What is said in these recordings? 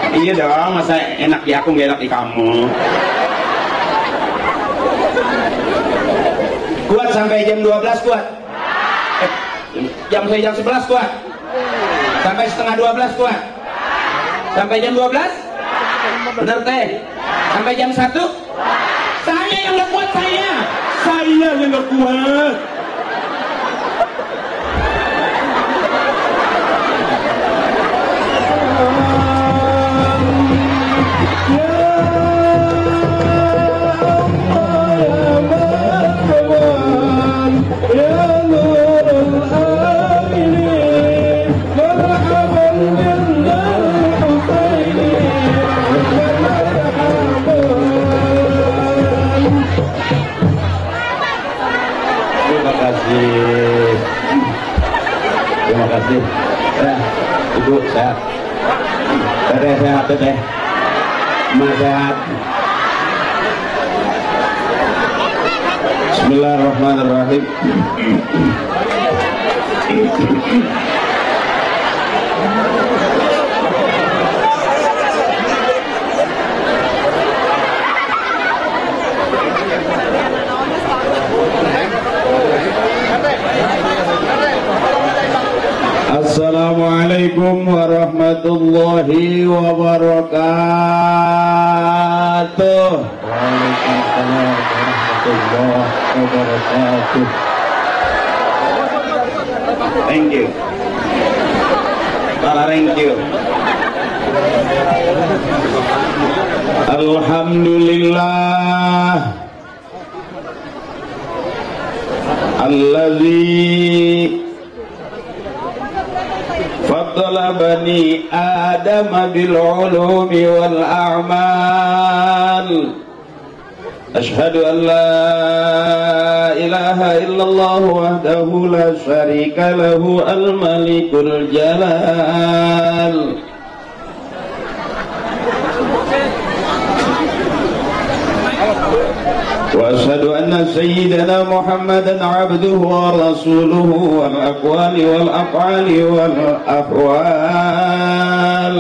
Iya dong, masa enak di aku nggak enak di kamu. Kuat sampai jam 12 kuat. Jam 11 kuat. Sampai setengah 12 kuat. Sampai jam 12? Bener teh? Sampai jam 1? Saya yang nggak kuat, saya yang nggak kuat. Terima kasih. Ibu sehat. Teteh sehat, teteh. Emak sehat. Bismillahirrahmanirrahim. Assalamualaikum warahmatullahi wabarakatuh. Waalaikumsalam warahmatullahi wabarakatuh. Thank you. Thank you. Alhamdulillah alladzi فضل بني آدم بالعلوم والأعمال أشهد أن لا إله إلا الله وحده لا شريك له الملك الجلال وأشهد أن سيدنا محمدا عبده ورسوله والأقوال والأفعال والأحوال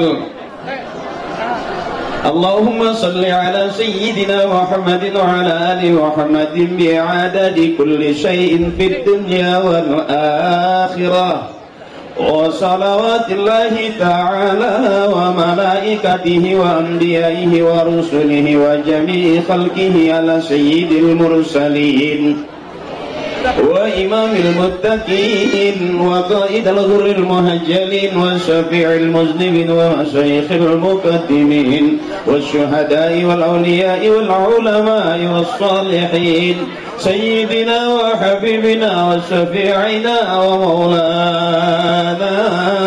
اللهم صل على سيدنا محمد وعلى آل محمد بعدد كل شيء في الدنيا والآخرة وصلوات الله تعالى وملائكته وأنبيائه ورسله وجميع خلقه على سيد المرسلين وإمام المتقين وقائد الغر المهجلين وشفيع المذنبين ومشايخ المقدمين والشهداء والأولياء والعلماء والصالحين سيدنا وحبيبنا وشفيعنا ومولانا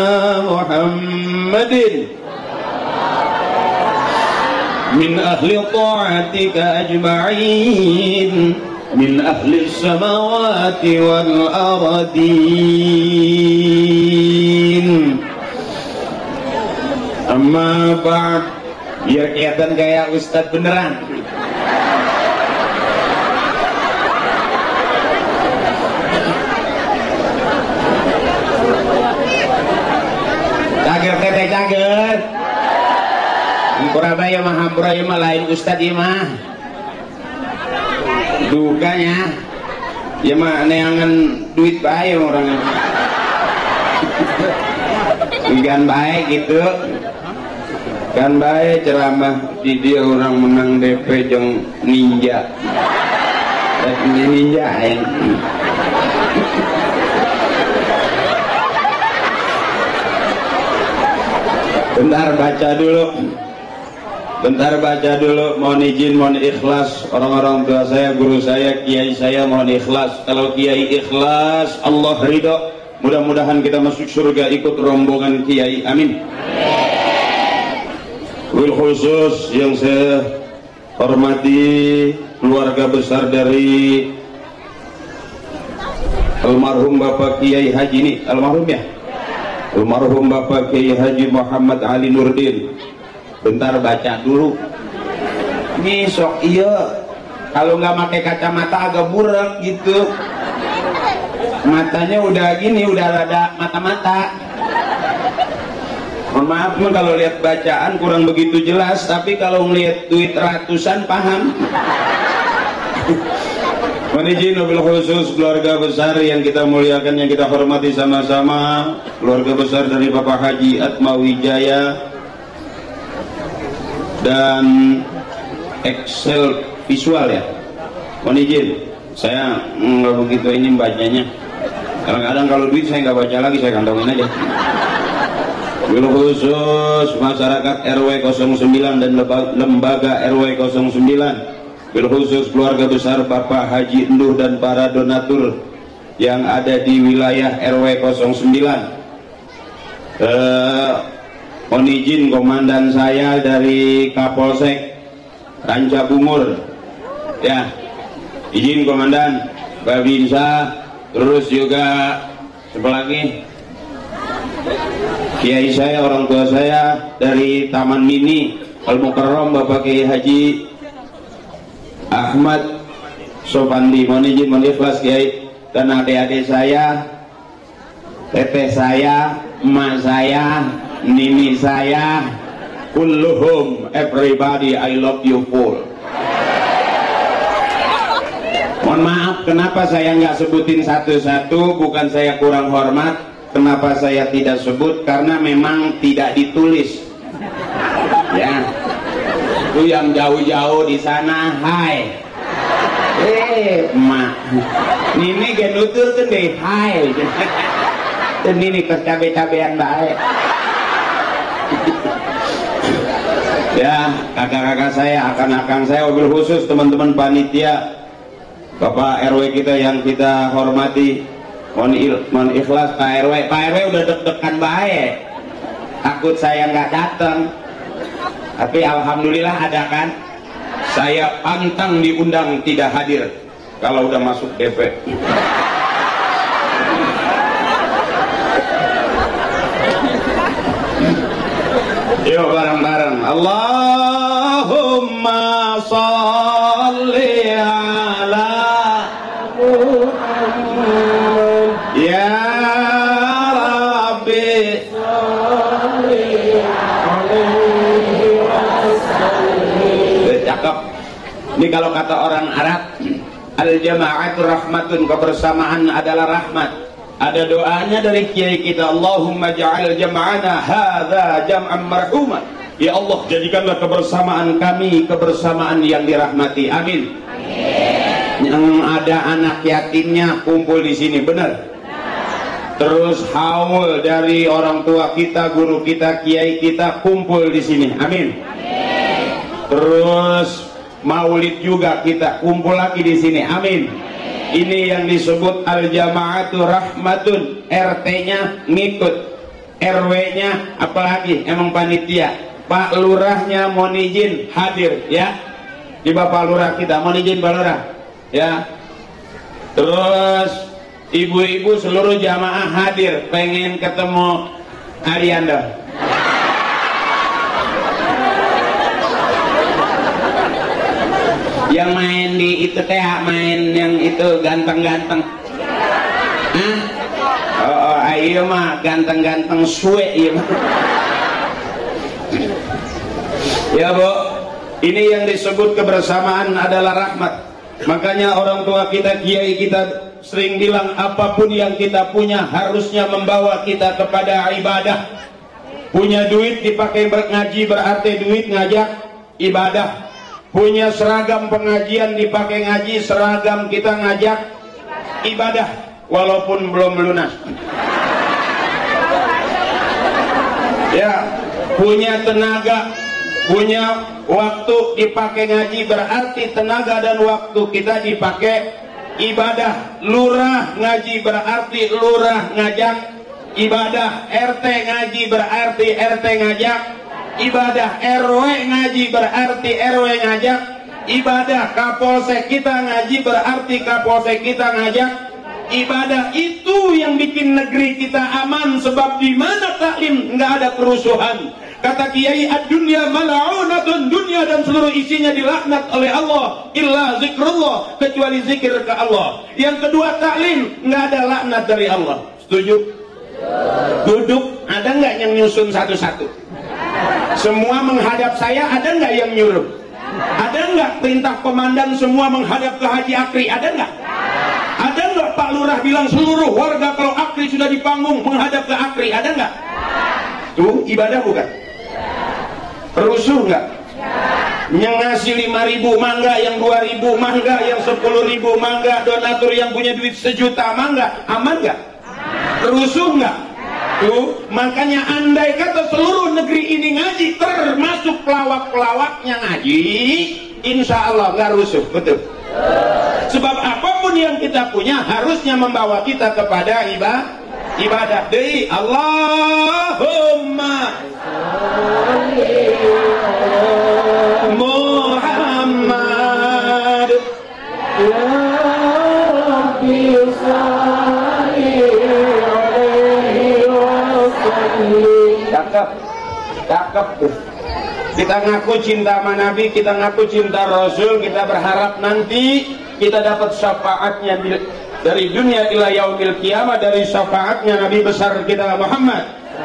محمد من أهل طاعتك أجمعين من أهل السماوات والأرضين أما بعد biar kelihatan kayak Ustadz beneran. Cager teteh cager. Kurabaya mah hampura mah lain Ustadz ieu mah. Dukanya ya mah neangan duit bae orangnya. Gan baik gitu. Kan baik ceramah di dia orang menang DP jeung ninja. Ninja ya. Bentar baca dulu, mohon izin, mohon ikhlas orang-orang tua saya, guru saya, kiai saya, mohon ikhlas. Kalau kiai ikhlas, Allah ridho. Mudah-mudahan kita masuk surga ikut rombongan kiai, amin. Wabil khusus yang saya hormati keluarga besar dari almarhum Bapak Kiai Haji ini, almarhum ya? Almarhum Bapak Kiai Haji Muhammad Ali Nurdin. Bentar baca dulu. Ini sok iya kalau nggak pakai kacamata agak burak gitu. Matanya udah gini, udah rada mata-mata. Mohon maaf kalau lihat bacaan kurang begitu jelas, tapi kalau ngelihat duit ratusan paham. Mohon izin wabil khusus keluarga besar yang kita muliakan, yang kita hormati sama-sama, keluarga besar dari Bapak Haji Atmawijaya dan Excel Visual ya. Mohon izin, saya nggak begitu ini bacanya. Kadang-kadang kalau duit saya nggak baca lagi, saya kantongin aja. Wabil khusus masyarakat RW 09 dan lembaga RW 09, wabil khusus keluarga besar Bapak Haji Enduh dan para donatur yang ada di wilayah RW 09. Mohon izin komandan saya dari Kapolsek Ranca Bungur ya, izin komandan Babinsa, terus juga siapa lagi, kiai saya, orang tua saya dari Taman Mini Al Mukarram Bapak Kiai Haji Ahmad Sopandi. Mohon izin, mohon ikhlas Kiai, dan adik-adik saya, teteh saya, emak saya, nini saya, kulluhum, everybody, I love you full. Mohon maaf kenapa saya nggak sebutin satu-satu, bukan saya kurang hormat. Kenapa saya tidak sebut? Karena memang tidak ditulis. Ya, itu yang jauh-jauh di sana, hai, mak, ini genutur tuh deh, hai, dan ini kecabe-cabean baik. Ya, kakak-kakak saya, akan-akan saya, wabil khusus teman-teman panitia, Bapak RW kita yang kita hormati. Mohon ikhlas Pak RW. Pak RW udah deg-degan baik, takut saya nggak datang, tapi alhamdulillah ada kan. Saya pantang diundang tidak hadir kalau udah masuk DP. Yuk bareng-bareng, Allahumma sholli ala ya Rabbi sholli alaihi wasallim. Cakep. Ini kalau kata orang Arab, al-jama'atu rahmatun, kebersamaan adalah rahmat. Ada doanya dari kiai kita, Allahumma ja'al jama'ana hadza jam'an marhuma. Ya Allah, jadikanlah kebersamaan kami kebersamaan yang dirahmati. Amin. Yang ada anak yatimnya kumpul di sini, benar? Terus haul dari orang tua kita, guru kita, kiai kita kumpul di sini. Amin. Terus maulid juga kita kumpul lagi di sini. Amin. Ini yang disebut al-jama'atu rahmatun. RT-nya ngikut, RW-nya apalagi emang panitia. Pak Lurahnya mohon izin hadir ya. Di Bapak Lurah kita mohon izin Pak Lurah ya. Terus ibu-ibu seluruh jamaah hadir, pengen ketemu Arianda. Yang main di itu teh, main yang itu ganteng-ganteng. Oh, ayo mah ganteng-ganteng suwe ya. Ya Bu, ini yang disebut kebersamaan adalah rahmat. Makanya orang tua kita, kiai kita sering bilang apapun yang kita punya harusnya membawa kita kepada ibadah. Punya duit dipakai ngaji berarti duit ngajak ibadah. Punya seragam pengajian dipakai ngaji, seragam kita ngajak ibadah walaupun belum lunas. Ya, punya tenaga, punya waktu dipakai ngaji berarti tenaga dan waktu kita dipakai ibadah. Lurah ngaji berarti lurah ngajak ibadah. RT ngaji berarti RT ngajak ibadah. RW ngaji berarti RW ngajak ibadah. Kapolsek kita ngaji berarti Kapolsek kita ngajak ibadah. Itu yang bikin negeri kita aman, sebab di mana taklim nggak ada kerusuhan. Kata Kiai, ad-dunya mal'unatun, dunia dan seluruh isinya dilaknat oleh Allah, illa zikrullah, kecuali zikir ke Allah. Yang kedua taklim, nggak ada laknat dari Allah. Setuju? Duduk ada nggak yang nyusun satu-satu? Semua menghadap saya, ada nggak yang nyuruh? Ada nggak perintah komandan semua menghadap ke Haji Akri? Ada nggak? Ada nggak Pak Lurah bilang seluruh warga kalau Akri sudah di panggung menghadap ke Akri? Ada nggak? Tuh ibadah bukan? Rusuh nggak? Yang ngasih 5.000 mangga, yang 2.000 mangga, yang 10.000 mangga, donatur yang punya duit 1 juta mangga, aman nggak? Rusuh nggak? Tuh, makanya andai kata seluruh negeri ini ngaji, termasuk pelawak-pelawaknya ngaji, insya Allah nggak rusuh, betul. Sebab apapun yang kita punya harusnya membawa kita kepada ibadah. Dei Allahumma Muhammad ya Rabbi salli alaihi wasallim. Cakep tuh. Kita ngaku cinta sama Nabi, kita ngaku cinta Rasul, kita berharap nanti kita dapat syafaatnya dari dunia ila yaumil qiyamah, dari syafaatnya Nabi besar kita Muhammad.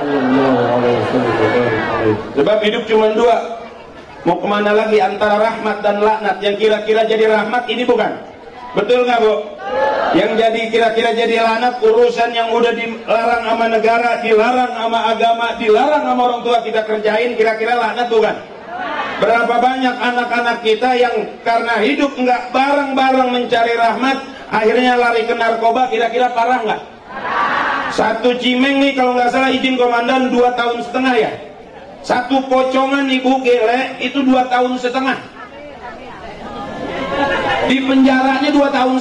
Sebab hidup cuma 2, mau kemana lagi antara rahmat dan laknat? Yang kira-kira jadi rahmat ini bukan? Betul nggak Bu? Yang jadi kira-kira jadi laknat urusan yang udah dilarang sama negara, dilarang sama agama, dilarang sama orang tua kita kerjain, kira-kira laknat bukan? Berapa banyak anak-anak kita yang karena hidup nggak bareng-bareng mencari rahmat, akhirnya lari ke narkoba, kira-kira parah nggak? Satu cimeng nih kalau nggak salah izin komandan 2,5 tahun ya. Satu pocongan ibu gele itu 2,5 tahun. Di penjaranya 2,5 tahun.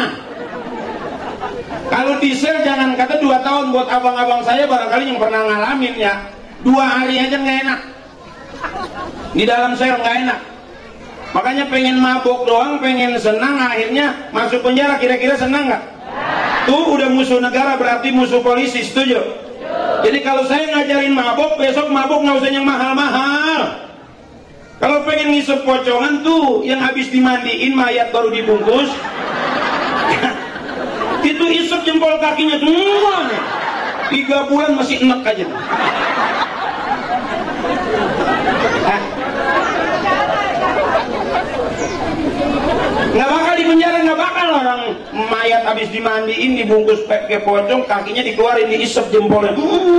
Kalau di sel jangan kata 2 tahun, buat abang-abang saya barangkali yang pernah ngalamin ya, 2 hari aja nggak enak. Di dalam sel nggak enak. Makanya pengen mabok doang, pengen senang, akhirnya masuk penjara. Kira-kira senang nggak? Tuh udah musuh negara, berarti musuh polisi. Setuju? Jadi kalau saya ngajarin mabok, besok mabok nggak usah yang mahal-mahal. Kalau pengen ngisep pocongan tuh yang habis dimandiin mayat baru dibungkus, itu isep jempol kakinya semua nih. 3 bulan masih enak aja. Nggak bakal di penjara, nggak bakal orang mayat habis dimandiin dibungkus pakai pocong, kakinya dikeluarin diisep jempolnya.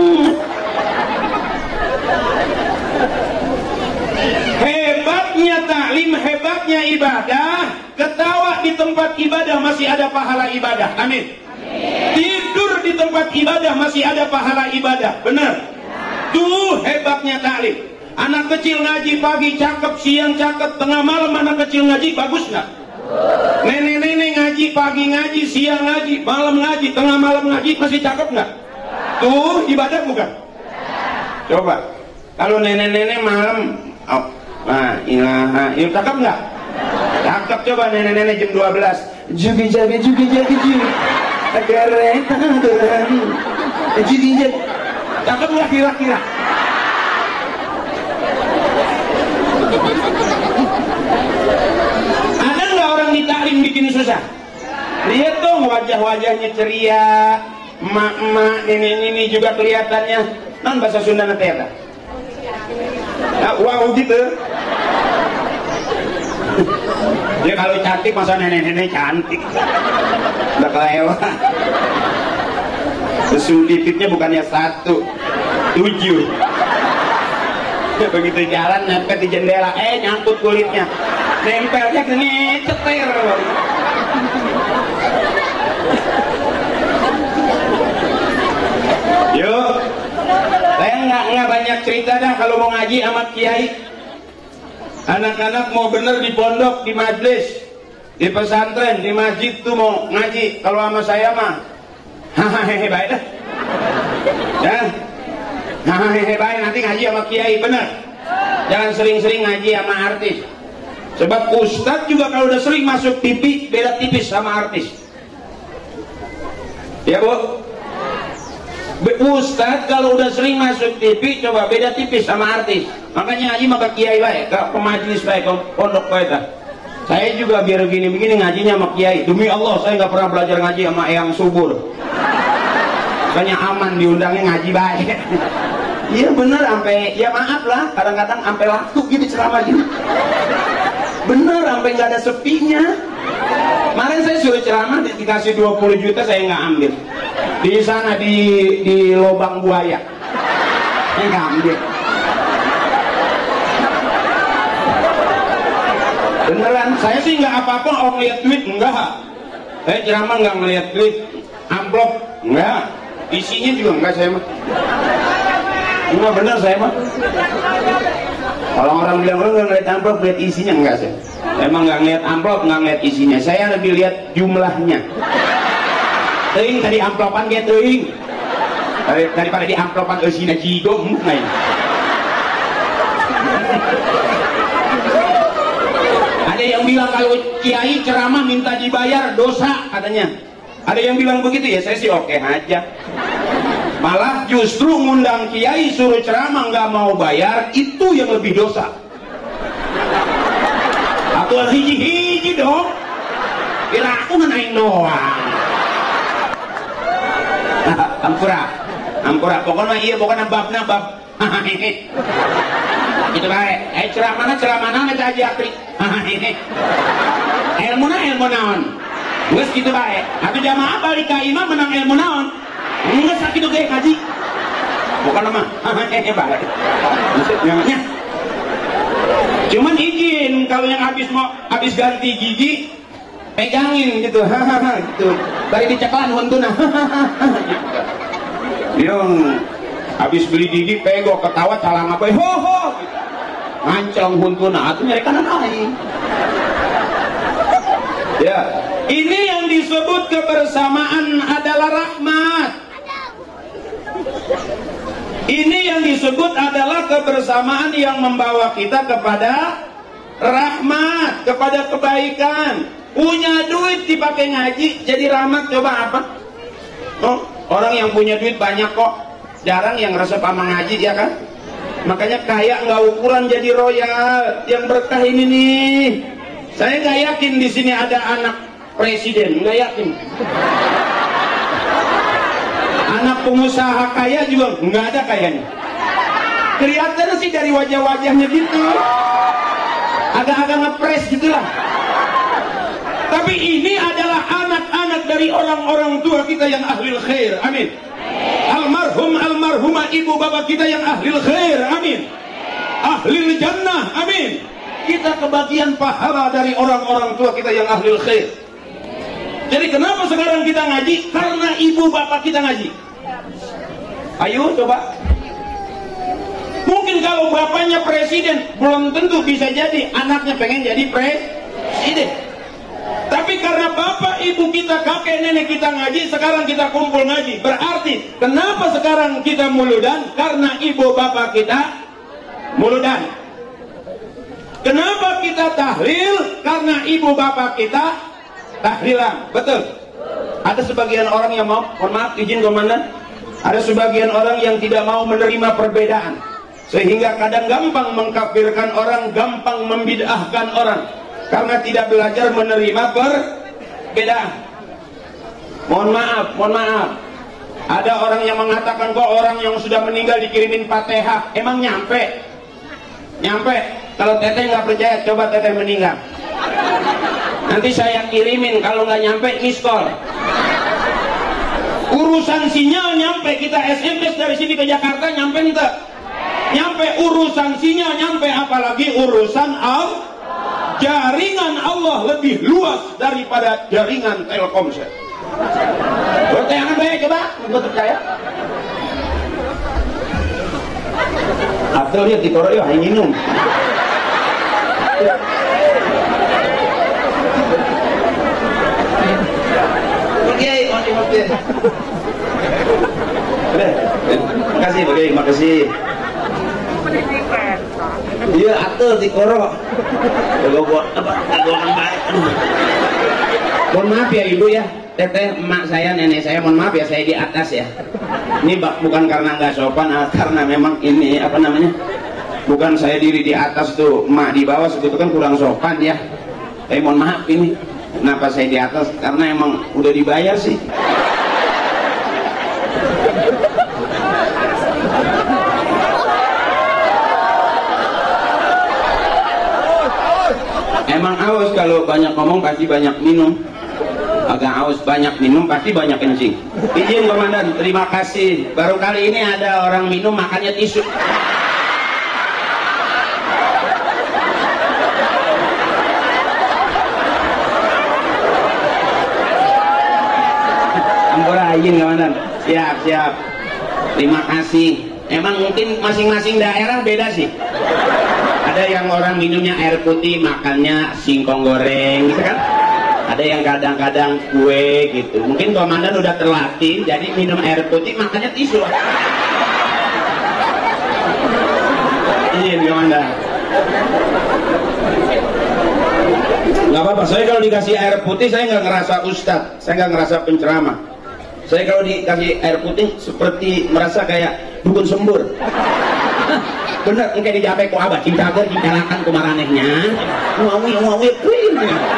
Hebatnya taklim, hebatnya ibadah. Ketawa di tempat ibadah masih ada pahala ibadah. Amin. Tidur di tempat ibadah masih ada pahala ibadah. Benar. Tuh hebatnya taklim. Anak kecil ngaji pagi cakep, siang cakep, tengah malam anak kecil ngaji bagus nggak? Nenek-nenek ngaji pagi ngaji, siang ngaji, malam ngaji, tengah malam ngaji, masih cakep nggak? Tuh ibadah bukan? Coba kalau nenek-nenek malam, oh, nah ilaha, itu cakep nggak? Cakep. Coba nenek-nenek jam 12, jugi jagi agar jugi jagi, cakep nggak kira-kira? Ada nggak orang di taklim bikin susah? Lihat dong wajah-wajahnya ceria, emak-emak, nenek-nenek juga kelihatannya non bahasa Sunda nanti ya. Nah, wow gitu. Ya kalau cantik masa nenek-nenek cantik, udah kelewat. Susu titiknya bukannya 1, 7. Begitu jalan nempel di jendela, nyangkut kulitnya, nempelnya gini cetir. Yuk, saya nggak banyak cerita dah kalau mau ngaji sama kiai. Anak-anak mau bener di pondok, di majelis, di pesantren, di masjid tuh mau ngaji. Kalau sama saya mah, hahaha baik dah. Ya. Nah, baik nanti ngaji sama kiai, bener. Jangan sering-sering ngaji sama artis. Sebab ustadz juga kalau udah sering masuk TV beda tipis sama artis. Ya Bu? Ustadz kalau udah sering masuk TV coba beda tipis sama artis. Makanya ngaji maka kiai baik, ke pemajelis baik, ke pondok baik. Saya juga biar begini-begini ngajinya sama kiai. Demi Allah saya nggak pernah belajar ngaji sama Eyang Subur. Makanya aman diundangnya ngaji baik. Iya bener, sampai ya maaf lah, kadang-kadang sampai laku gitu ceramah gini. Bener, sampai nggak ada sepinya. Kemarin saya suruh ceramah dikasih 20 juta, saya nggak ambil. Di sana di lubang buaya, saya nggak ambil. Beneran, saya sih nggak apa-apa orang lihat duit, enggak. Saya ceramah nggak ngeliat duit, amplop enggak, isinya juga enggak saya mah. Enggak bener saya mah. Kalau orang bilang lu nggak ngeliat amplop, lihat isinya, enggak saya. Emang nggak ngeliat amplop, nggak ngeliat isinya. Saya lebih lihat jumlahnya. Teuing tadi amplopan dia teuing. Daripada di amplopan isinya jidong, main. Ada yang bilang kalau kiai ceramah minta dibayar dosa katanya. Ada yang bilang begitu, ya saya sih oke aja. Malah justru ngundang kiai suruh ceramah nggak mau bayar, itu yang lebih dosa. Aku hiji-hiji dong. Kira aku ngenain doang. Ampura. Pokoknya pokoknya bab. Gitu baik. Ceramah aja atri. Ilmu naon. Geus gitu baik. Atuh jamaah balik ka imam menang ilmu naon. Geus sakitu ge kaji. Bukan mah. Baik. Maksudnya cuman izin kalau yang habis ganti gigi pegangin gitu. Gitu. Bari diceklan huntuna. Yang habis beli gigi pegok ketawa calang apa ho gitu. Ngancong huntuna atuh nyari kanan aing. Ya, ini yang disebut kebersamaan adalah rahmat. Ini yang disebut adalah kebersamaan yang membawa kita kepada rahmat, kepada kebaikan. Punya duit dipakai ngaji jadi rahmat, coba apa? Oh, orang yang punya duit banyak kok, jarang yang resep sama ngaji, ya kan? Makanya kaya nggak ukuran jadi royal. Yang berkah ini nih, saya nggak yakin di sini ada anak presiden, nggak yakin. Anak pengusaha kaya juga nggak ada kayaknya. Kelihatan sih dari wajah-wajahnya gitu, agak-agak ngepres gitulah. Tapi ini adalah anak-anak dari orang-orang tua kita yang ahlul khair, amin. Almarhumah ibu bapak kita yang ahlul khair, amin. Ahlul jannah, amin. Kita kebagian pahala dari orang-orang tua kita yang ahlul khair. Jadi kenapa sekarang kita ngaji? Karena ibu bapak kita ngaji. Ayo coba. Mungkin kalau bapaknya presiden, belum tentu bisa jadi anaknya pengen jadi presiden. Tapi karena bapak ibu kita, kakek nenek kita ngaji, sekarang kita kumpul ngaji. Berarti kenapa sekarang kita muludan? Karena ibu bapak kita muludan. Kenapa kita tahlil? Karena ibu bapak kita tahlilan. Betul. Ada sebagian orang yang mau, mohon maaf izin komandan, ada sebagian orang yang tidak mau menerima perbedaan, sehingga kadang gampang mengkafirkan orang, gampang membid'ahkan orang, karena tidak belajar menerima perbedaan. Mohon maaf. Ada orang yang mengatakan kok orang yang sudah meninggal dikirimin Fatihah. Emang nyampe? Kalau teteh nggak percaya, coba teteh meninggal. Nanti saya kirimin, kalau nggak nyampe miss call. Urusan sinyal nyampe, kita SMS dari sini ke Jakarta nyampe enggak? Nyampe. Urusan sinyal nyampe, apalagi urusan jaringan Allah lebih luas daripada jaringan Telkomsel. Bertayangan baik coba, untuk percaya. Atau lihat di koro ya, minum. Oke, mobil. Makasih. Iya, atur di koro. Mohon maaf ya ibu ya, teteh, emak saya, nenek saya, mohon maaf ya saya di atas ya. Ini bukan karena nggak sopan, karena memang ini apa namanya, bukan saya diri di atas tuh, emak di bawah, sebetulnya kan kurang sopan ya. Tapi mohon maaf ini, kenapa saya di atas? Karena emang udah dibayar sih. Emang haus kalau banyak ngomong pasti banyak minum. Agak haus banyak minum pasti banyak kencing. Izin komandan, terima kasih. Baru kali ini ada orang minum makannya tisu. Ampura izin komandan. Siap siap. Terima kasih. Emang mungkin masing-masing daerah beda sih. Ada yang orang minumnya air putih, makannya singkong goreng gitu kan. Ada yang kadang-kadang kue gitu. Mungkin komandan udah terlatih, jadi minum air putih makannya tisu. Iya komandan. Gak apa-apa, saya kalau dikasih air putih saya nggak ngerasa ustadz, saya nggak ngerasa penceramah. Saya kalau dikasih air putih seperti merasa kayak dukun sembur. Bener, kayak dijapai ku abah, cintakan, cincalakan kumaranehnya. Wawi, kuing.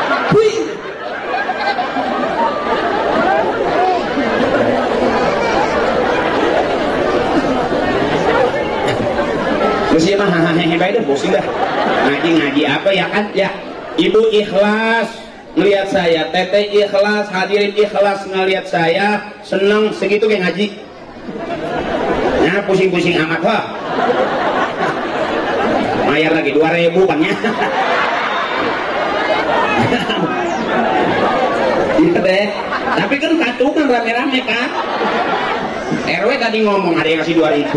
Terus ya mah hehehe baik dah, bosin dah. Ngaji apa ya kan? Ya, ibu ikhlas ngelihat saya, teteh ikhlas, hadirin ikhlas ngelihat saya, seneng segitu kayak ngaji. Nah, pusing-pusing amat wah. Bayar lagi 2.000 bangnya. Iya deh. Tapi kan katungan rame-rame kan. RW tadi ngomong ada yang kasih 2.000.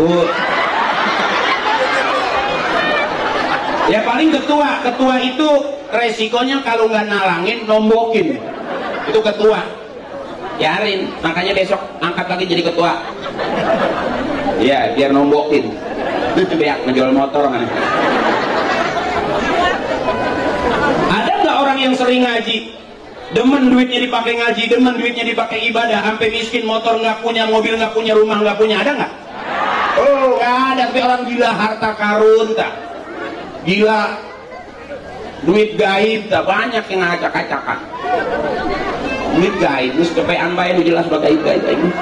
Ya paling ketua itu resikonya kalau nggak nalangin nombokin. Itu ketua. Biarin, makanya besok angkat lagi jadi ketua. Ya biar nombokin. Biar menjual motor kan. Ada nggak orang yang sering ngaji, demen duitnya dipakai ngaji, demen duitnya dipakai ibadah, sampai miskin, motor nggak punya, mobil nggak punya, rumah nggak punya, ada nggak? Oh nggak ada. Tapi orang gila harta karun tak, gila duit gaib tak, banyak yang ngacak-acakan duit gaib. Terus kepean bayar jelas sebagai gaib.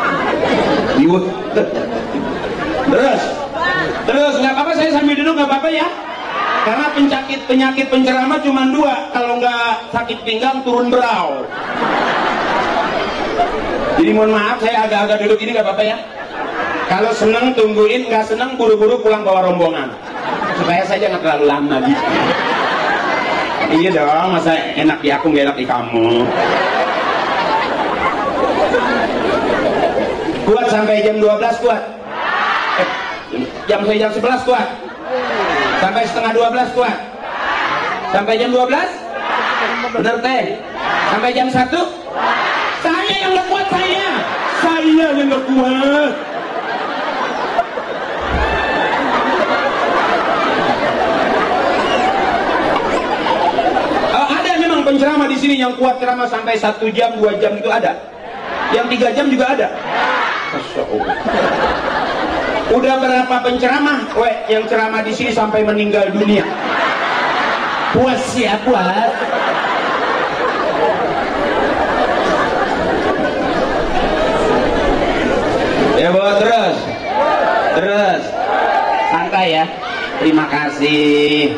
Terus nggak apa-apa, saya sambil duduk nggak apa-apa ya. Karena penyakit penceramah cuma 2, kalau nggak sakit pinggang turun berau. Jadi mohon maaf saya agak-agak duduk ini nggak apa-apa ya. Kalau seneng tungguin, nggak seneng buru-buru pulang bawa rombongan. Supaya saja nggak terlalu lama gitu. Iya dong, masa enak di aku nggak enak di kamu. Kuat sampai jam 12 kuat. Jam 11 kuat. Sampai setengah 12 kuat. Sampai jam 12? Bener teh? Sampai jam 1? Saya yang gak kuat, saya yang gak kuat. Ada memang penceramah di sini yang kuat ceramah sampai 1 jam, 2 jam itu ada. Yang 3 jam juga ada. Masya Allah. Udah berapa penceramah, yang ceramah di sini sampai meninggal dunia? Puas ya, puas. Ya bawa terus, santai ya. Terima kasih.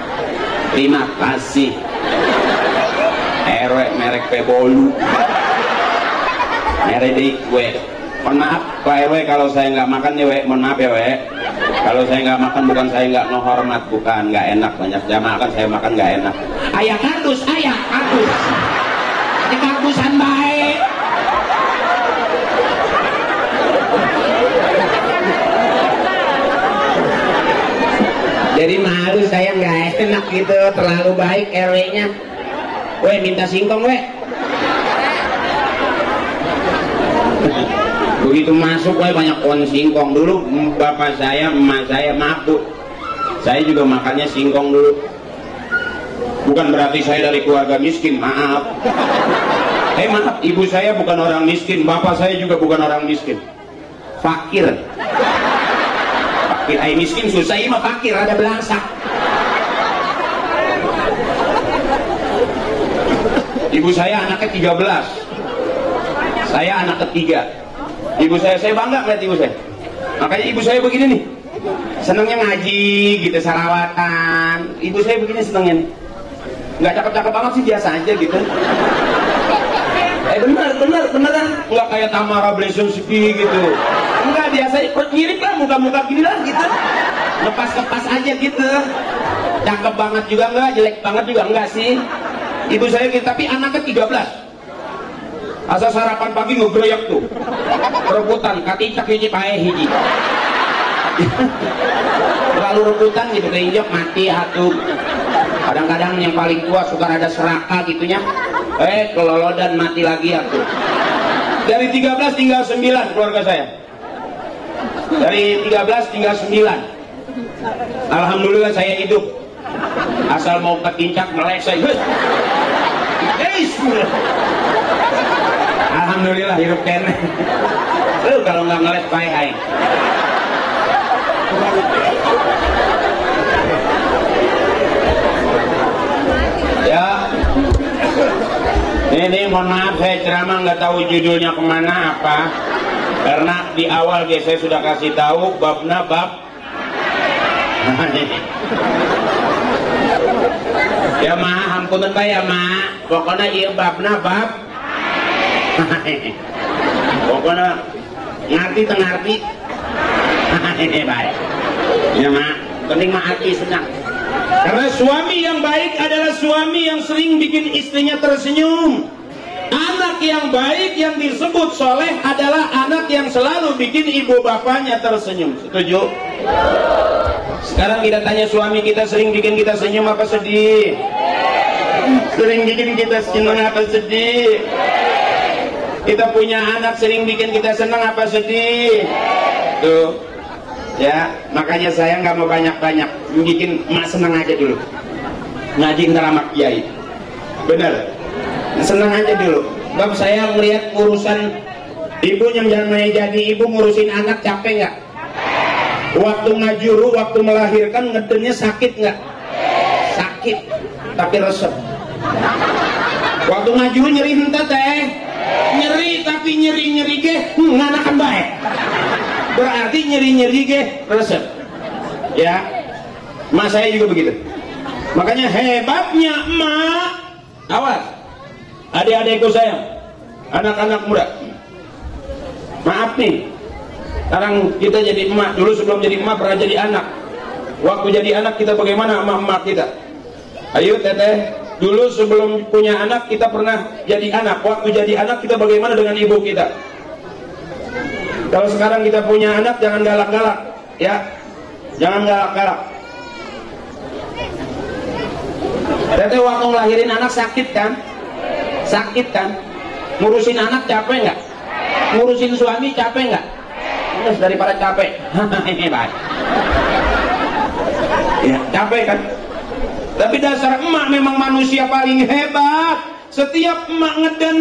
RW merek Pebolu, merek Dikwe. Mohon maaf Pak RW kalau saya nggak makan nih mohon maaf ya kalau saya nggak makan bukan saya nggak menghormat, bukan nggak enak, banyak jamaah kan saya makan nggak enak. Ayah kardus di kardusan baik. Jadi malu saya nggak enak gitu, terlalu baik RW-nya. Minta singkong begitu masuk banyak pohon singkong. Dulu bapak saya, emak saya mabuk, saya juga makannya singkong dulu. Bukan berarti saya dari keluarga miskin, maaf. Maaf, ibu saya bukan orang miskin, bapak saya juga bukan orang miskin, fakir. Miskin susah, ini mah fakir, ada belangsak. Ibu saya anaknya 13, saya anak ketiga. Ibu saya bangga melihat ibu saya. Makanya ibu saya begini nih, senangnya ngaji gitu, sarawatan. Ibu saya begini senangnya nih. nggak cakep-cakep banget sih, biasa aja gitu. Beneran nggak kayak Tamara Blesowski gitu, enggak, biasa mirip lah, muka-muka gini lah gitu, lepas-lepas aja gitu. Cakep banget juga enggak, jelek banget juga enggak sih. Ibu saya gitu, tapi anaknya 13. Asal sarapan pagi ngegroyak tuh, rebutan katicak hiji pae hiji. Terlalu rebutan gitu, keinjak mati hatu. Kadang-kadang yang paling tua suka ada seraka gitunya, kelolodan mati lagi aku. Dari 13 tinggal 9 keluarga saya. Dari 13 tinggal 9. Alhamdulillah saya hidup. Asal mau kekincak melesai. Alhamdulillah hidup kene. Kalau nggak ngeles bae aing. Ya, ini mohon maaf saya ceramah nggak tahu judulnya kemana apa, karena di awal guys saya sudah kasih tahu babna bab. Ya ma, ampunan bae ya ma, pokoknya iya babna bab. Pokoknya ngerti tengarti. Ini baik. Ya ma, penting ma hati senang. Karena suami yang baik adalah suami yang sering bikin istrinya tersenyum. Anak yang baik yang disebut soleh adalah anak yang selalu bikin ibu bapaknya tersenyum. Setuju? Sekarang kita tanya suami kita, sering bikin kita senyum apa sedih? Sering bikin kita senang apa sedih? Kita punya anak sering bikin kita senang apa sedih? Tuh, ya makanya saya nggak mau banyak-banyak, bikin emak senang aja dulu. Ngaji ntar sama kiai, bener, senang aja dulu. Bab saya melihat urusan ibu yang jangan jadi ibu ngurusin anak capek nggak? Waktu ngajuru, waktu melahirkan ngedennya sakit nggak? Sakit, tapi resep. Waktu ngajuru nyeri hentah teh, nyeri tapi nyeri ke nganakan baik. Berarti nyeri ke resep. Ya, emak saya juga begitu. Makanya hebatnya emak. Awas, adik-adikku sayang, anak-anak muda. Maaf nih, sekarang kita jadi emak. Dulu sebelum jadi emak pernah jadi anak. Waktu jadi anak kita bagaimana emak-emak kita? Ayo teteh, dulu sebelum punya anak kita pernah jadi anak. Waktu jadi anak kita bagaimana dengan ibu kita? Kalau sekarang kita punya anak jangan galak-galak, ya, jangan galak-galak. Teteh waktu ngelahirin anak sakit kan? Sakit kan? Ngurusin anak capek nggak? Ngurusin suami capek nggak? Terus daripada capek, ini baik. Ya, capek kan? Tapi dasar emak memang manusia paling hebat. Setiap emak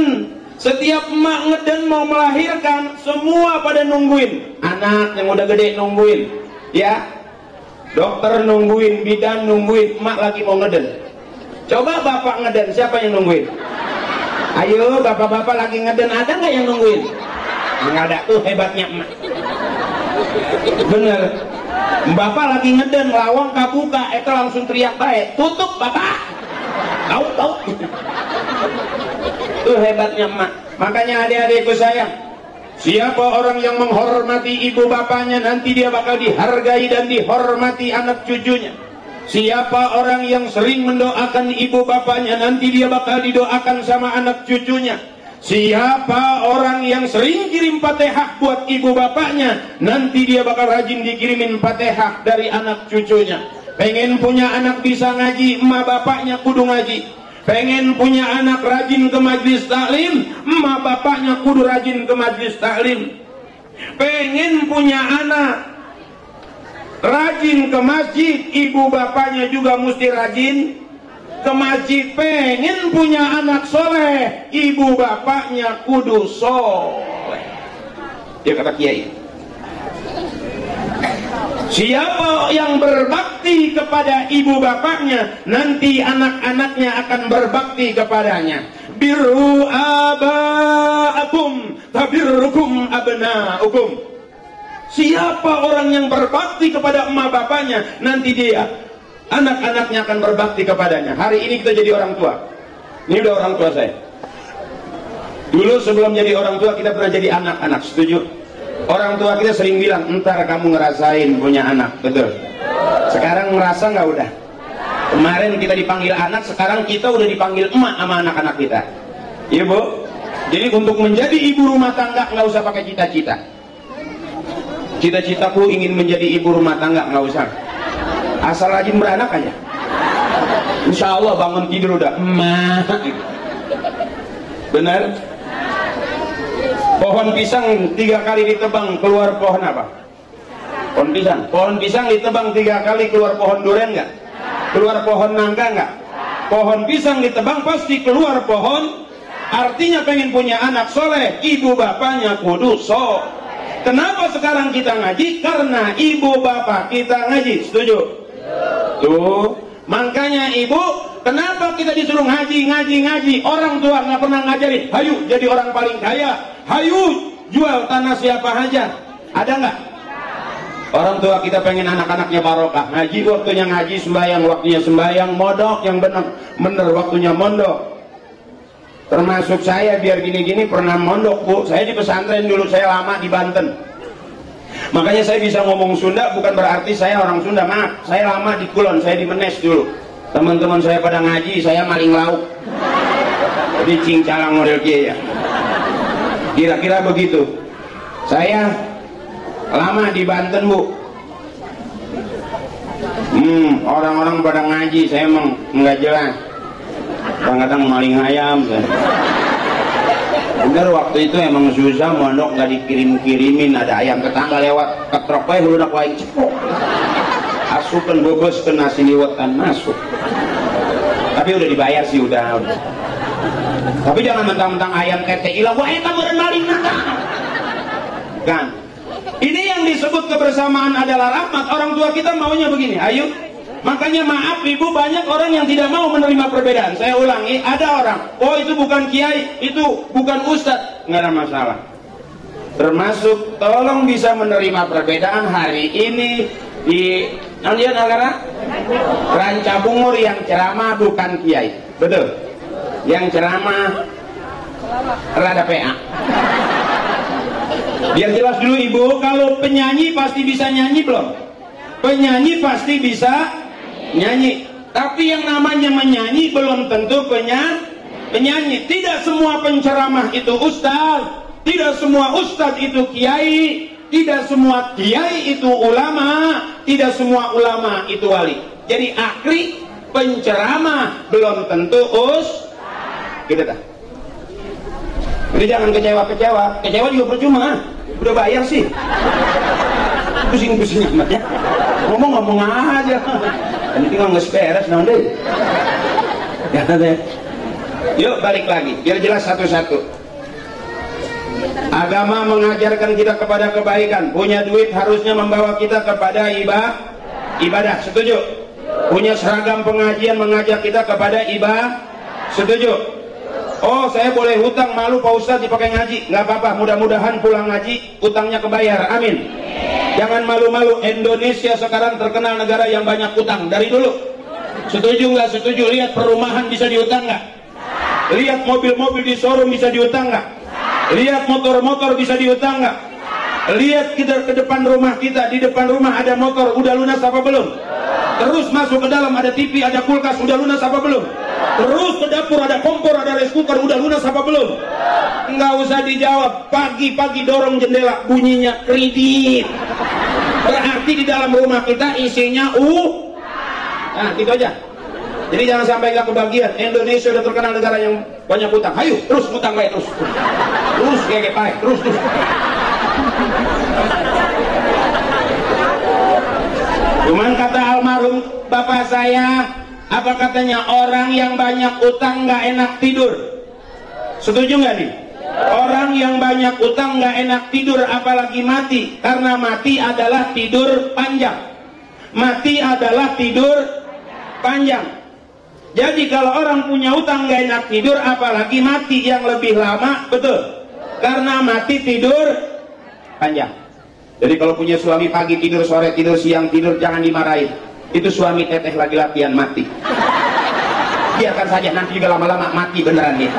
ngeden mau melahirkan, semua pada nungguin. Anak yang udah gede nungguin, ya. Dokter nungguin, bidan nungguin, emak lagi mau ngeden. Coba bapak ngeden, siapa yang nungguin? Ayo bapak-bapak lagi ngeden, ada nggak yang nungguin? Nggak ada. Tuh hebatnya emak. Bener. Bapak lagi ngeden, lawang kabuka, itu langsung teriak baik, tutup bapak. Tahu. Tuh hebatnya emak. Makanya adik-adikku sayang, siapa orang yang menghormati ibu bapaknya, nanti dia bakal dihargai dan dihormati anak cucunya. Siapa orang yang sering mendoakan ibu bapaknya, nanti dia bakal didoakan sama anak cucunya. Siapa orang yang sering kirim Fatihah buat ibu bapaknya, nanti dia bakal rajin dikirimin Fatihah dari anak cucunya. Pengen punya anak bisa ngaji, emak bapaknya kudu ngaji. Pengen punya anak rajin ke majlis taklim, emak bapaknya kudu rajin ke majlis taklim. Pengen punya anak rajin ke masjid, ibu bapaknya juga mesti rajin ke masjid. Pengen punya anak soleh, ibu bapaknya kudu soleh. Dia kata kiai, siapa yang berbakti kepada ibu bapaknya, nanti anak-anaknya akan berbakti kepadanya. Birru aba'akum tabirrukum abna'ukum. Siapa orang yang berbakti kepada emak bapaknya, nanti dia anak-anaknya akan berbakti kepadanya. Hari ini kita jadi orang tua. Ini udah orang tua saya. Dulu sebelum jadi orang tua kita pernah jadi anak-anak, setuju? Orang tua kita sering bilang, entar kamu ngerasain punya anak, betul? Sekarang ngerasa nggak udah? Kemarin kita dipanggil anak, sekarang kita udah dipanggil emak sama anak-anak kita. Iya Bu? Jadi untuk menjadi ibu rumah tangga nggak usah pakai cita-cita. Cita-citaku ingin menjadi ibu rumah tangga, nggak usah. Asal rajin beranak aja. Insya Allah bangun tidur udah emak. Benar? Pohon pisang 3 kali ditebang keluar pohon apa? Pohon pisang. Pohon pisang ditebang 3 kali keluar pohon durian nggak? Keluar pohon nangka nggak? Pohon pisang ditebang pasti keluar pohon. Artinya pengen punya anak soleh, ibu bapaknya kudu soleh. Kenapa sekarang kita ngaji? Karena ibu bapak kita ngaji. Setuju? Tuh, makanya ibu, kenapa kita disuruh ngaji? Orang tua nggak pernah ngajarin. Hayu jadi orang paling kaya. Hayu jual tanah siapa aja. Ada nggak? Orang tua kita pengen anak-anaknya barokah. Ngaji waktunya ngaji, sembahyang waktunya sembahyang, mondok yang bener waktunya mondok. Termasuk saya biar gini-gini pernah mondok Bu. Saya di pesantren dulu, saya lama di Banten. Makanya saya bisa ngomong Sunda bukan berarti saya orang Sunda, maaf. Saya lama di Kulon, saya di Menes dulu. Teman-teman saya pada ngaji, saya maling lauk. Jadi cincang model kia ya. Kira-kira begitu. Saya lama di Banten Bu. Orang-orang pada ngaji, saya emang nggak jelas. Kadang-kadang maling ayam. Bener waktu itu emang susah mondok, nggak dikirim-kirimin. Ada ayam tetangga lewat ketrok wae huludak wae cepok. Asupan bobos ke nasi liwetan masuk. Tapi udah dibayar sih udah. Tapi jangan mentang-mentang ayam tete ilah gua eta beureun maling mata. Kan? Ini yang disebut kebersamaan adalah rahmat. Orang tua kita maunya begini. Ayo. Makanya maaf ibu, banyak orang yang tidak mau menerima perbedaan. Saya ulangi, ada orang, oh itu bukan kiai, itu bukan ustadz, nggak ada masalah. Termasuk tolong bisa menerima perbedaan. Hari ini di negara Ranca Bungur yang ceramah bukan kiai, betul? Yang ceramah rada PA. Biar jelas dulu ibu, kalau penyanyi pasti bisa nyanyi belum? Penyanyi pasti bisa nyanyi, tapi yang namanya menyanyi belum tentu penyanyi. Tidak semua penceramah itu ustaz, tidak semua ustaz itu kiai, tidak semua kiai itu ulama, tidak semua ulama itu wali. Jadi akri penceramah belum tentu gitu dah. Jadi jangan kecewa juga percuma, udah bayar sih. Pusing-pusing amat ya, ngomong aja. Ini tinggal nge-beres nanti. Ya, yuk balik lagi, biar jelas satu-satu. Agama mengajarkan kita kepada kebaikan. Punya duit harusnya membawa kita kepada ibadah. Setuju? Punya seragam pengajian mengajak kita kepada ibadah. Setuju? Oh, saya boleh hutang, malu Pak Ustadz dipakai ngaji. Nggak apa-apa, mudah-mudahan pulang ngaji utangnya kebayar. Amin. Jangan malu-malu. Indonesia sekarang terkenal negara yang banyak utang dari dulu. Setuju nggak? Setuju. Lihat perumahan bisa diutang nggak? Lihat mobil-mobil di showroom bisa diutang nggak? Lihat motor-motor bisa diutang nggak? Lihat kita ke depan rumah kita, di depan rumah ada motor, udah lunas apa belum? Terus masuk ke dalam ada TV, ada kulkas, udah lunas apa belum? Terus ke dapur ada kompor, ada rice cooker, udah lunas apa belum? Nggak usah dijawab. Pagi-pagi dorong jendela, bunyinya kredit. Berarti di dalam rumah kita isinya nah gitu aja. Jadi jangan sampai nggak kebagian. Indonesia udah terkenal negara yang banyak utang. Ayo terus utang baik terus kayak baik terus. Cuman kata almarhum bapak saya, apa katanya, orang yang banyak utang nggak enak tidur. Setuju nggak nih? Orang yang banyak utang nggak enak tidur, apalagi mati. Karena mati adalah tidur panjang. Mati adalah tidur panjang. Jadi kalau orang punya utang nggak enak tidur, apalagi mati yang lebih lama, betul? Karena mati tidur panjang. Jadi kalau punya suami pagi tidur, sore tidur, siang tidur, jangan dimarahin. itu suami teteh lagi latihan mati. Biarkan saja, nanti juga lama-lama mati beneran dia.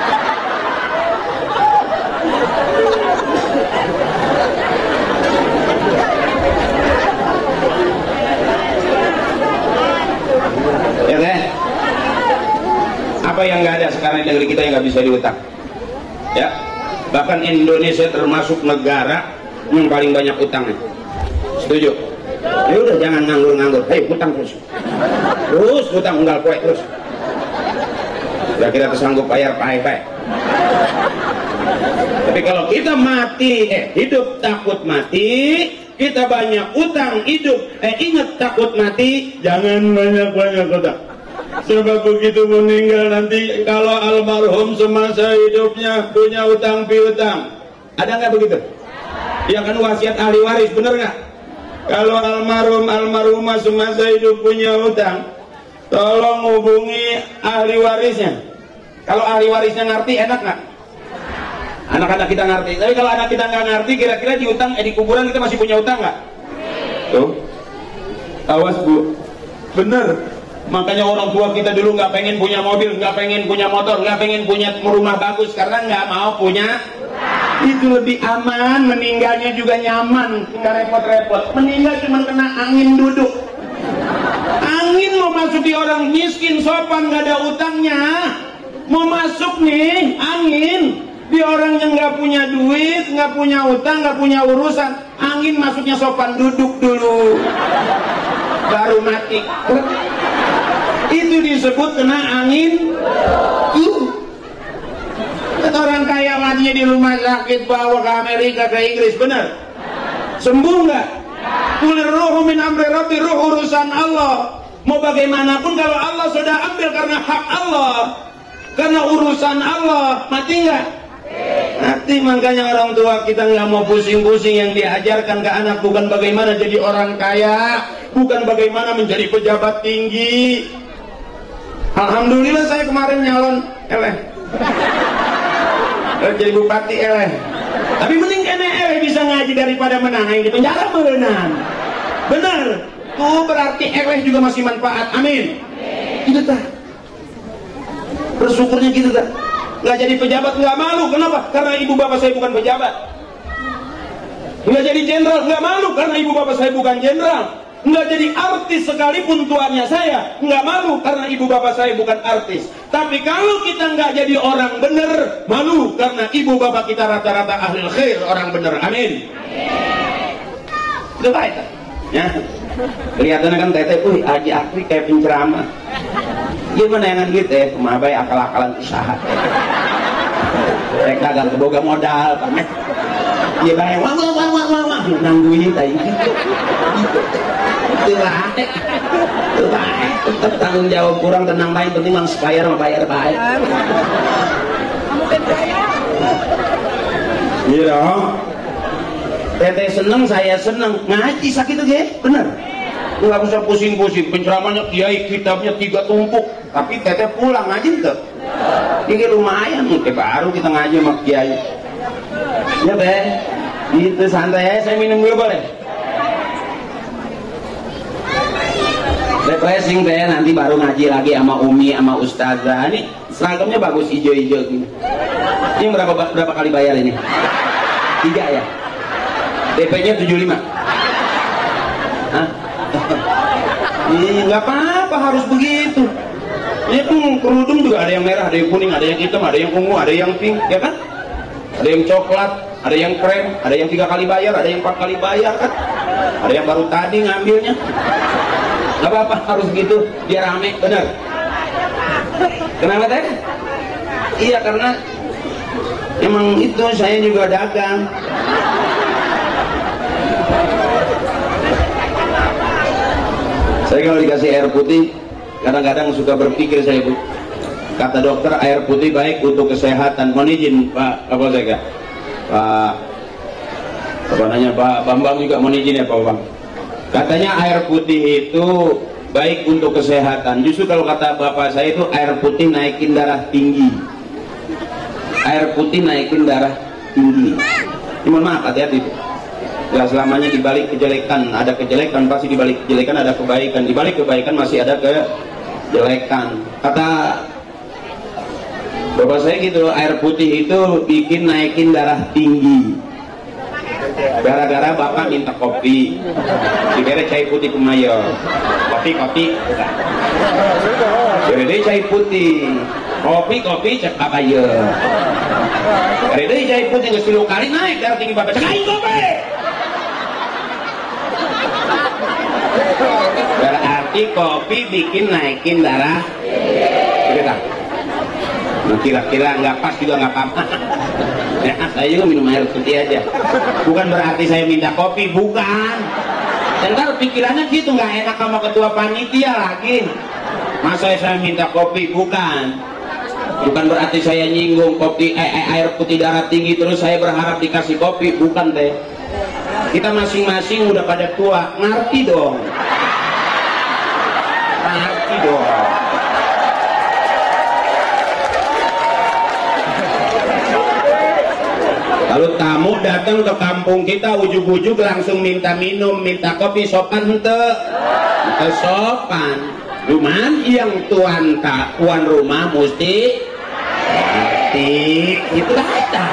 Ya kan? Apa yang nggak ada sekarang di negeri kita yang nggak bisa diutang? Ya, bahkan Indonesia termasuk negara yang paling banyak utangnya. Setuju? Ya udah, jangan nganggur-nganggur. Hei, utang terus utang unggal kue terus. Kira-kira tersanggup bayar pakai. Tapi kalau kita mati, hidup takut mati, kita banyak utang hidup, ingat takut mati, jangan banyak-banyak utang. Sebab begitu meninggal nanti, kalau almarhum semasa hidupnya punya utang piutang, ada nggak begitu? Ya kan, wasiat ahli waris, bener nggak? Kalau almarhumah semasa hidup punya utang, tolong hubungi ahli warisnya. Kalau ahli warisnya ngerti, enak nggak? Anak-anak kita ngerti. Tapi kalau anak kita nggak ngerti, kira-kira di utang, di kuburan kita masih punya utang nggak? Tuh, awas bu, bener. Makanya orang tua kita dulu nggak pengen punya mobil, nggak pengen punya motor, nggak pengen punya rumah bagus, karena nggak mau punya. Itu lebih aman, meninggalnya juga nyaman, nggak repot-repot. Meninggal cuma kena angin duduk. Angin mau masuk di orang miskin, sopan, nggak ada utangnya. Mau masuk nih, angin di orang yang nggak punya duit, nggak punya utang, nggak punya urusan. Angin masuknya sopan, duduk dulu, baru mati. Itu disebut kena angin. Orang kaya matinya di rumah sakit, bawa ke Amerika, ke Inggris, benar? Sembuh nggak? Kulir ruhu min amri rabbi, ruh urusan Allah. Mau bagaimanapun kalau Allah sudah ambil karena hak Allah, karena urusan Allah, mati nggak? Mati. Makanya orang tua kita nggak mau pusing-pusing. Yang diajarkan ke anak bukan bagaimana jadi orang kaya, bukan bagaimana menjadi pejabat tinggi. Alhamdulillah saya kemarin nyalon jadi bupati tapi mending kene bisa ngaji daripada menang di penjara menang. Benar tuh, berarti juga masih manfaat. Amin. Gitu tak, bersyukurnya gitu tak. Nggak jadi pejabat nggak malu. Kenapa? Karena ibu bapak saya bukan pejabat. Nggak jadi jenderal nggak malu, karena ibu bapak saya bukan jenderal. Nggak jadi artis sekalipun tuannya saya, nggak malu karena ibu bapak saya bukan artis. Tapi kalau kita nggak jadi orang bener, malu karena ibu bapak kita rata-rata ahli khair, orang bener. Amin. Itu baik ya. Kelihatannya kan teteh, Haji Akri kayak penceramah. Gimana yang gitu ya, kemabai akal-akalan usaha. Mereka agak keboga modal, kan? Iya baik, wah, nangguin tadi. Itu baik, itu baik. Tetap tanggung jawab kurang, tenang baik, penting mang bayar sama bayar baik. Iya dong. Teteh seneng, saya seneng. Ngaji sakit aja, bener. Nggak usah pusing-pusing. Penceramahnya kiai, kitabnya 3 tumpuk. Tapi teteh pulang ngaji tuh. Ini lumayan, mungkin baru kita ngaji sama kiai. Ya teh, itu santai aja. Saya minum dulu boleh? Refreshing teh, nanti baru ngaji lagi sama Umi, sama Ustazah. Ini seragamnya bagus, hijau-hijau gini. Ini berapa kali bayar ini? 3 ya? DP-nya 75. Hah? Nggak apa-apa, harus begitu. Ini pun kerudung juga ada yang merah, ada yang kuning, ada yang hitam, ada yang ungu, ada yang pink, ya kan? Ada yang coklat, ada yang krem, ada yang 3 kali bayar, ada yang 4 kali bayar, kan? Ada yang baru tadi ngambilnya. Nggak apa-apa, harus gitu, biar rame, bener. Kenapa teh? Iya, karena emang itu saya juga dagang. Saya kalau dikasih air putih, kadang-kadang suka berpikir saya, Bu. Kata dokter, air putih baik untuk kesehatan. Mohon izin Pak, apa saya kak? Pak Bambang juga mohon izin ya Pak Bambang. Katanya air putih itu baik untuk kesehatan. Justru kalau kata bapak saya itu air putih naikin darah tinggi. Air putih naikin darah tinggi. Mohon maaf, hati-hati. Nggak selamanya di balik kejelekan ada kejelekan, pasti di balik kejelekan ada kebaikan, di balik kebaikan masih ada kejelekan. Kata bapak saya gitu, air putih itu bikin naikin darah tinggi. Gara-gara bapak minta kopi, diberi cai putih kemayo, kopi, diberi cai putih, kopi cek apa ya? Diberi cai putih nggak 10 kali naik darah tinggi bapak, cekain kopi. Berarti kopi bikin naikin darah. Kita, kira-kira nggak pas juga nggak apa-apa. Ya, saya juga minum air putih aja. Bukan berarti saya minta kopi, bukan. Ntar pikirannya gitu, nggak enak sama ketua panitia lagi. Masa saya minta kopi, bukan. Bukan berarti saya nyinggung kopi air putih darah tinggi terus saya berharap dikasih kopi, bukan teh. Kita masing-masing udah pada tua, ngerti dong. Ngerti dong. Kalau tamu datang ke kampung kita ujug-ujug langsung minta minum, minta kopi, sopan hente? Sopan. Cuman yang tuan rumah mesti itu kata.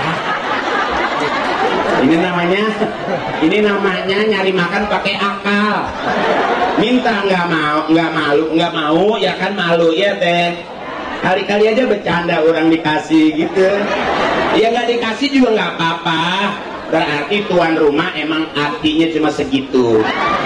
Ini namanya nyari makan pakai akal. Minta nggak mau ya kan malu ya teh. Kali-kali aja bercanda orang dikasih gitu. Ya nggak dikasih juga nggak apa-apa. Berarti tuan rumah emang artinya cuma segitu.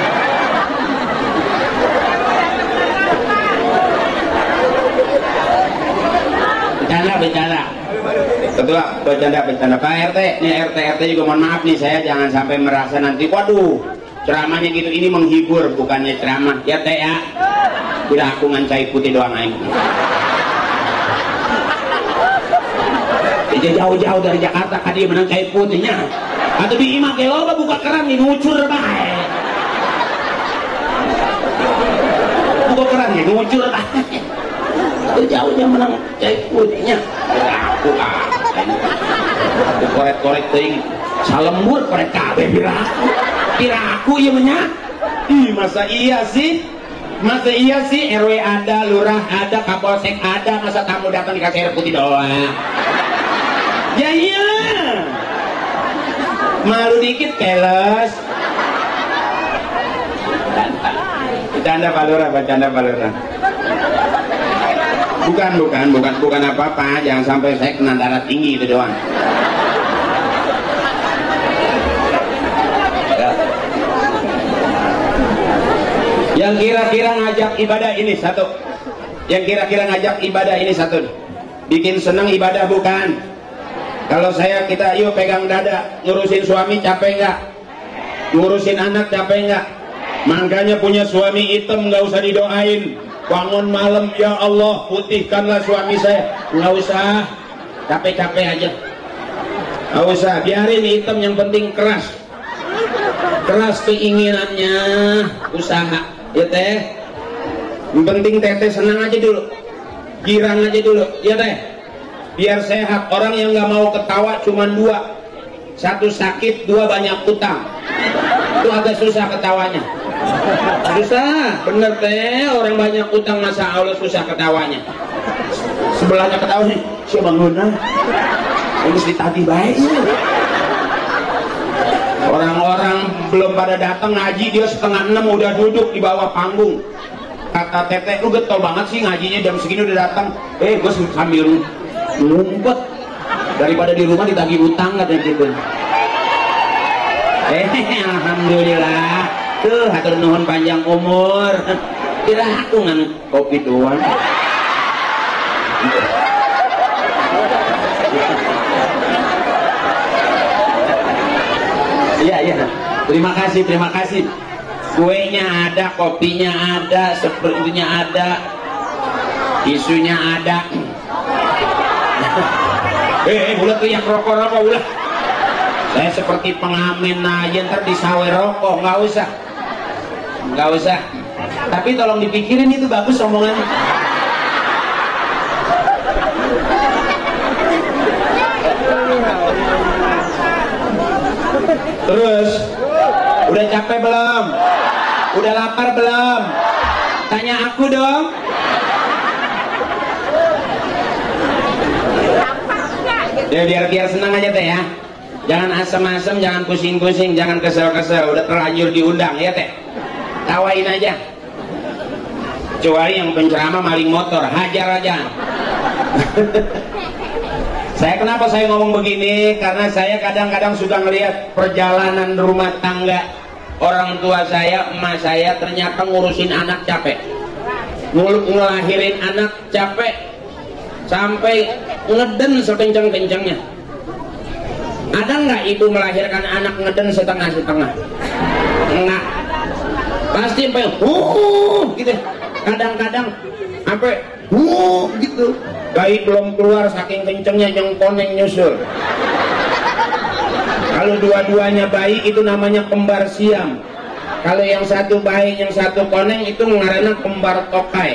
Bercanda. Ketua bercanda. Pak RT, nih RT juga mohon maaf nih, saya jangan sampai merasa nanti waduh ceramahnya gitu, ini menghibur bukannya ceramah ya teh ya. Tidak aku ngancai putih doang aing. Jauh-jauh dari Jakarta kadi menang cai putihnya. Atau di imah ke loba buka keran nih nucur bae. Buka keran nih nucur bae. Jauh-jauh menang cai putihnya. Aku korek-korek ting salembur korek kabeh piraku ieu mah. Masa iya sih RW ada, lurah ada, kapolsek ada, masa tamu datang dikasih air putih doang. Ya iya. Malu dikit keles. Bercanda Pak Lurah. Bukan apa-apa, jangan sampai saya kena darah tinggi itu doang. Yang kira-kira ngajak ibadah ini satu. Bikin senang ibadah bukan? Kalau kita yuk pegang dada, ngurusin suami capek nggak? Ngurusin anak capek nggak? Makanya punya suami hitam nggak usah didoain. Bangun malam, ya Allah putihkanlah suami saya. Nggak usah, capek-capek aja. Nggak usah, biarin hitam, yang penting keras keinginannya, usaha ya teh. Yang penting teteh senang aja dulu, girang aja dulu ya teh, biar sehat. Orang yang nggak mau ketawa cuma dua, satu sakit, dua banyak utang. Itu agak susah ketawanya. Susah, bener teh. Orang banyak utang masa Allah susah ketawanya. Sebelahnya ketawa nih, siapa bangunan? Harus ditagih baik. Orang-orang belum pada datang ngaji, dia 5:30 udah duduk di bawah panggung. Kata teteh, lu getol banget sih ngajinya jam segini udah datang. Gue sambil ngumpet daripada di rumah ditagih utang katanya gitu. Alhamdulillah. Tuh, hatur nuhun panjang umur. Kira aku ngan kopi doang. Iya. Terima kasih. Kuenya ada, kopinya ada, sepertinya ada, isunya ada. Ulah tuh yang rokok ulah. Saya seperti pengamen aja, ntar disawe rokok, nggak usah. Tapi tolong dipikirin, itu bagus omongannya. Terus Udah capek belum? Udah lapar belum? Tanya aku dong. Ya biar senang aja teh ya. Jangan asem-asem, jangan pusing-pusing, jangan kesel-kesel. Udah terlanjur diundang ya teh. Tawain aja. Kecuali yang penceramah maling motor, hajar aja. Kenapa saya ngomong begini? Karena saya kadang-kadang suka ngelihat perjalanan rumah tangga orang tua saya, emak saya ternyata ngurusin anak capek, ngelahirin anak capek, sampai ngeden sekencang-kencangnya. Ada nggak ibu melahirkan anak ngeden setengah-setengah? Enggak. Pasti sampai gitu. Kadang-kadang sampai gitu. Bayi belum keluar saking kencengnya yang koneng nyusul. Kalau dua-duanya bayi itu namanya kembar siam. Kalau yang satu bayi yang satu koneng itu mengarahnya kembar tokai.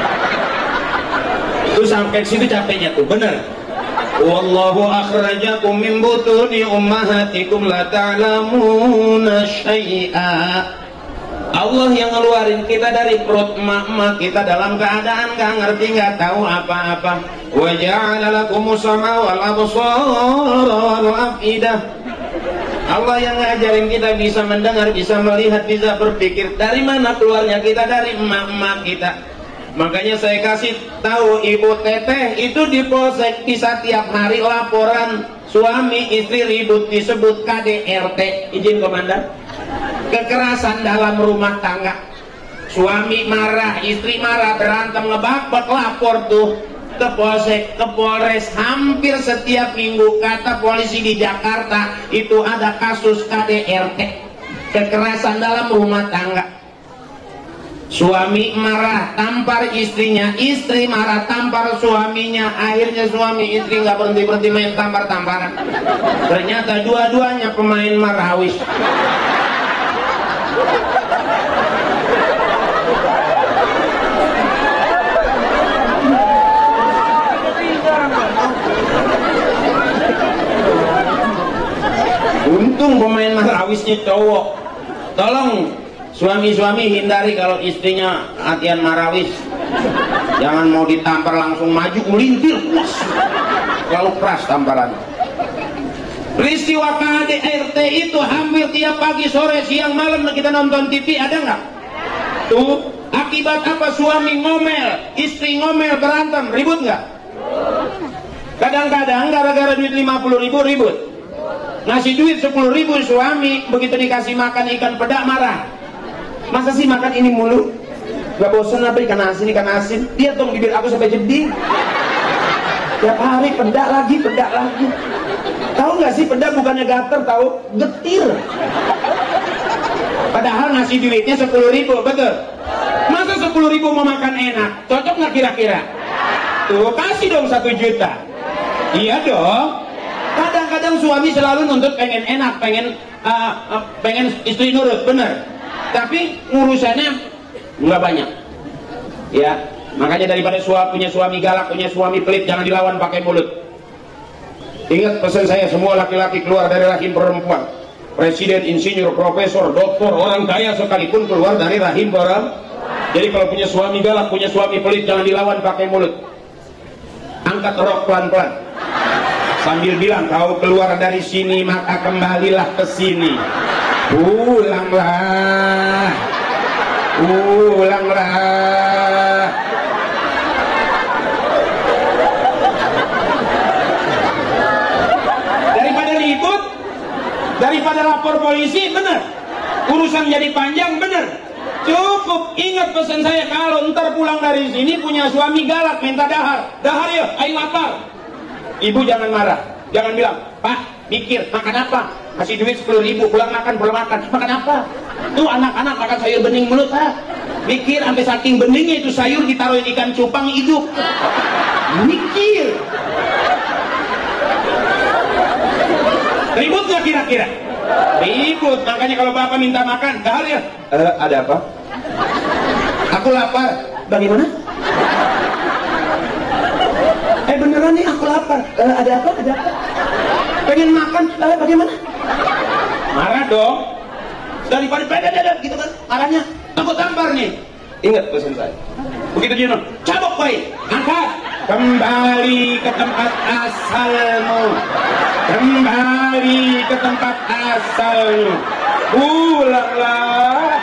Itu sampai situ capeknya tuh, bener. Wallahu akhrajakum min butuni ummahatikum la ta'lamuna syai'a. Allah yang ngeluarin kita dari perut emak-emak kita dalam keadaan gak ngerti, gak tahu apa-apa. Wa ja'ala lakumus sam'a wal absara wal afidah. Allah yang ngajarin kita bisa mendengar, bisa melihat, bisa berpikir. Dari mana keluarnya kita? Dari emak-emak kita. Makanya saya kasih tahu ibu teteh itu di polsek bisa tiap hari laporan suami istri ribut, disebut KDRT. Izin komandan. Kekerasan dalam rumah tangga, suami marah, istri marah, berantem, ngebakbak, lapor tuh ke polsek, ke polres. Hampir setiap minggu kata polisi di Jakarta itu ada kasus KDRT, kekerasan dalam rumah tangga. Suami marah tampar istrinya, istri marah tampar suaminya. Akhirnya suami istri nggak berhenti main tampar-tamparan. Ternyata dua-duanya pemain marawis. Untung pemain marawisnya cowok. Tolong suami-suami hindari kalau istrinya latihan marawis. Jangan mau ditampar langsung maju melintir, lalu keras tamparan. Peristiwa KDRT itu hampir tiap pagi, sore, siang, malam kita nonton TV, ada nggak? Tuh, akibat apa? Suami ngomel, istri ngomel, berantem, ribut nggak? Kadang-kadang gara-gara duit 50.000 ribut. Ngasih duit 10.000 suami, begitu dikasih makan ikan pedak marah. Masa sih makan ini mulu? Gak bosan apa ikan asin, ikan asin? Lihat dong bibir aku sampai jeding. Tiap hari pedak lagi, pedak lagi. Tahu nggak sih pedak bukannya gater, tahu? Getir. Padahal ngasih duitnya 10.000, betul? Masa 10.000 mau makan enak? Cocok nggak kira-kira? Tuh kasih dong 1 juta. Iya dong. Kadang-kadang suami selalu nuntut pengen enak, pengen istri nurut, bener. Tapi urusannya nggak banyak. Ya, makanya daripada punya suami galak, punya suami pelit, jangan dilawan pakai mulut. Ingat pesan saya, semua laki-laki keluar dari rahim perempuan. Presiden, insinyur, profesor, doktor, orang kaya sekalipun keluar dari rahim perempuan. Jadi kalau punya suami galak, punya suami pelit, jangan dilawan pakai mulut. Angkat rok pelan-pelan sambil bilang, kau keluar dari sini maka kembalilah ke sini. Ulanglah, ulanglah. Daripada lapor polisi, bener. Urusan jadi panjang, bener. Cukup ingat pesan saya, kalau ntar pulang dari sini punya suami galak, minta dahar. Dahar ya, ayo lapar. Ibu jangan marah, jangan bilang, Pak, mikir, makan apa? Kasih duit 10.000, pulang makan, pulang makan. Makan apa? Tuh anak-anak makan sayur bening mulut, Pak. Mikir, sampai saking beningnya itu sayur ditaruhin ikan cupang hidup. Mikir. Ribut gak kira-kira? Ribut. Makanya kalau bapak minta makan, dahar ya? Ada apa? Aku lapar. Bagaimana? Beneran nih aku lapar. Ada apa? Ada apa? Pengen makan. Bagaimana? Marah dong. daripada bedet gitu kan arahnya aku tampar nih. Ingat pesan saya, begitu dia cabok baik, angkat, kembali ke tempat asalmu, kembali ke tempat asalmu, pulanglah.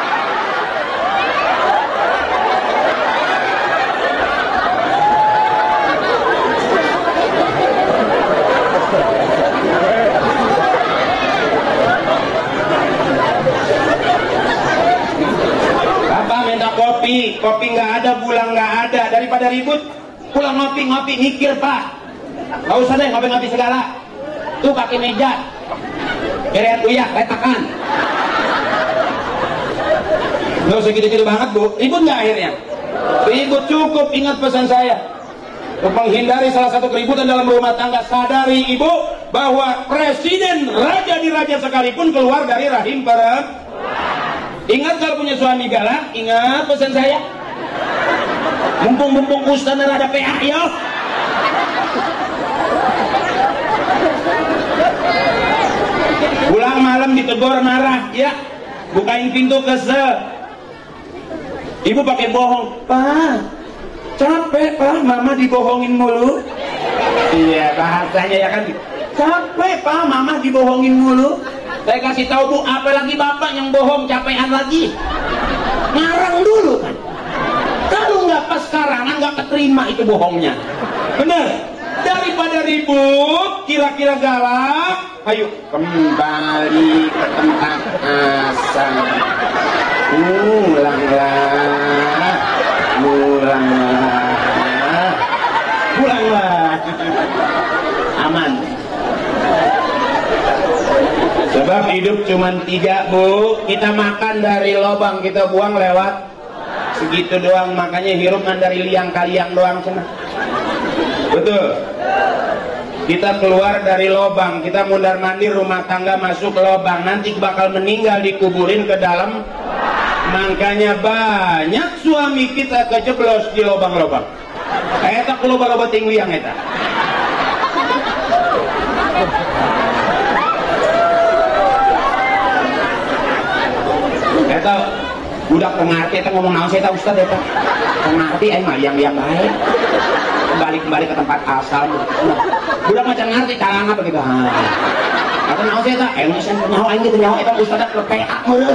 Kopi nggak ada, pulang nggak ada, daripada ribut pulang ngopi mikir pak, nggak usah deh ngopi segala, tuh kaki meja kerian uyak letakan, nggak usah gitu-gitu banget bu, ribut nggak akhirnya? Ribut cukup. Ingat pesan saya, untuk menghindari salah satu keributan dalam rumah tangga, sadari ibu bahwa presiden raja di raja sekalipun keluar dari rahim perempuan. Ingat kalau punya suami galak, ingat pesan saya. Mumpung ustaz ada PA ya. Pulang malam ditegur marah, ya. Bukain pintu kesel. Ibu pakai bohong, Pak. Capek Pak, mama dibohongin mulu. Iya bahasanya ya kan. Capek Pak, mama dibohongin mulu. Saya kasih tahu bu, apalagi bapak yang bohong capean lagi, ngarang dulu kan. Kalau nggak pas karangan nggak keterima itu bohongnya, bener. Daripada ribut, kira-kira galak, ayo kembali ke tempat asal. Pulanglah, aman. Sebab hidup cuma 3 bu, kita makan dari lobang, kita buang lewat segitu doang, makanya hirupan dari liang kaliang doang cina. Betul. Kita keluar dari lobang, kita mundar mandir rumah tangga masuk lobang, nanti bakal meninggal dikuburin ke dalam. Makanya banyak suami kita kejeblos di lobang-lobang. Eta ke loba-loba tinggi yang eta. Eta budak pengerti, eta ngomong naon saya Ustaz eta. Pengerti mah yang baik. Kembali ke tempat asal. Budak macam ngerti caranya begitu. Atau naon saya eta, saya nyawa aing gitu nyawa eta Ustaz ke PA meureun.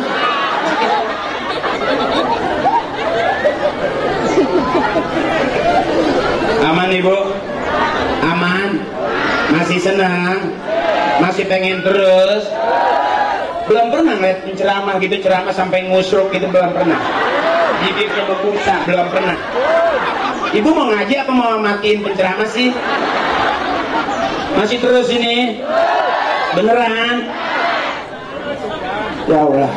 Aman ibu? Aman? Masih senang? Masih pengen terus? Belum pernah ngeliat ceramah gitu, ceramah sampai ngusruk gitu, belum pernah. Bibirnya berbusa, belum pernah. Ibu mau ngaji apa mau matiin penceramah sih? Masih terus ini? Beneran? Ya Allah.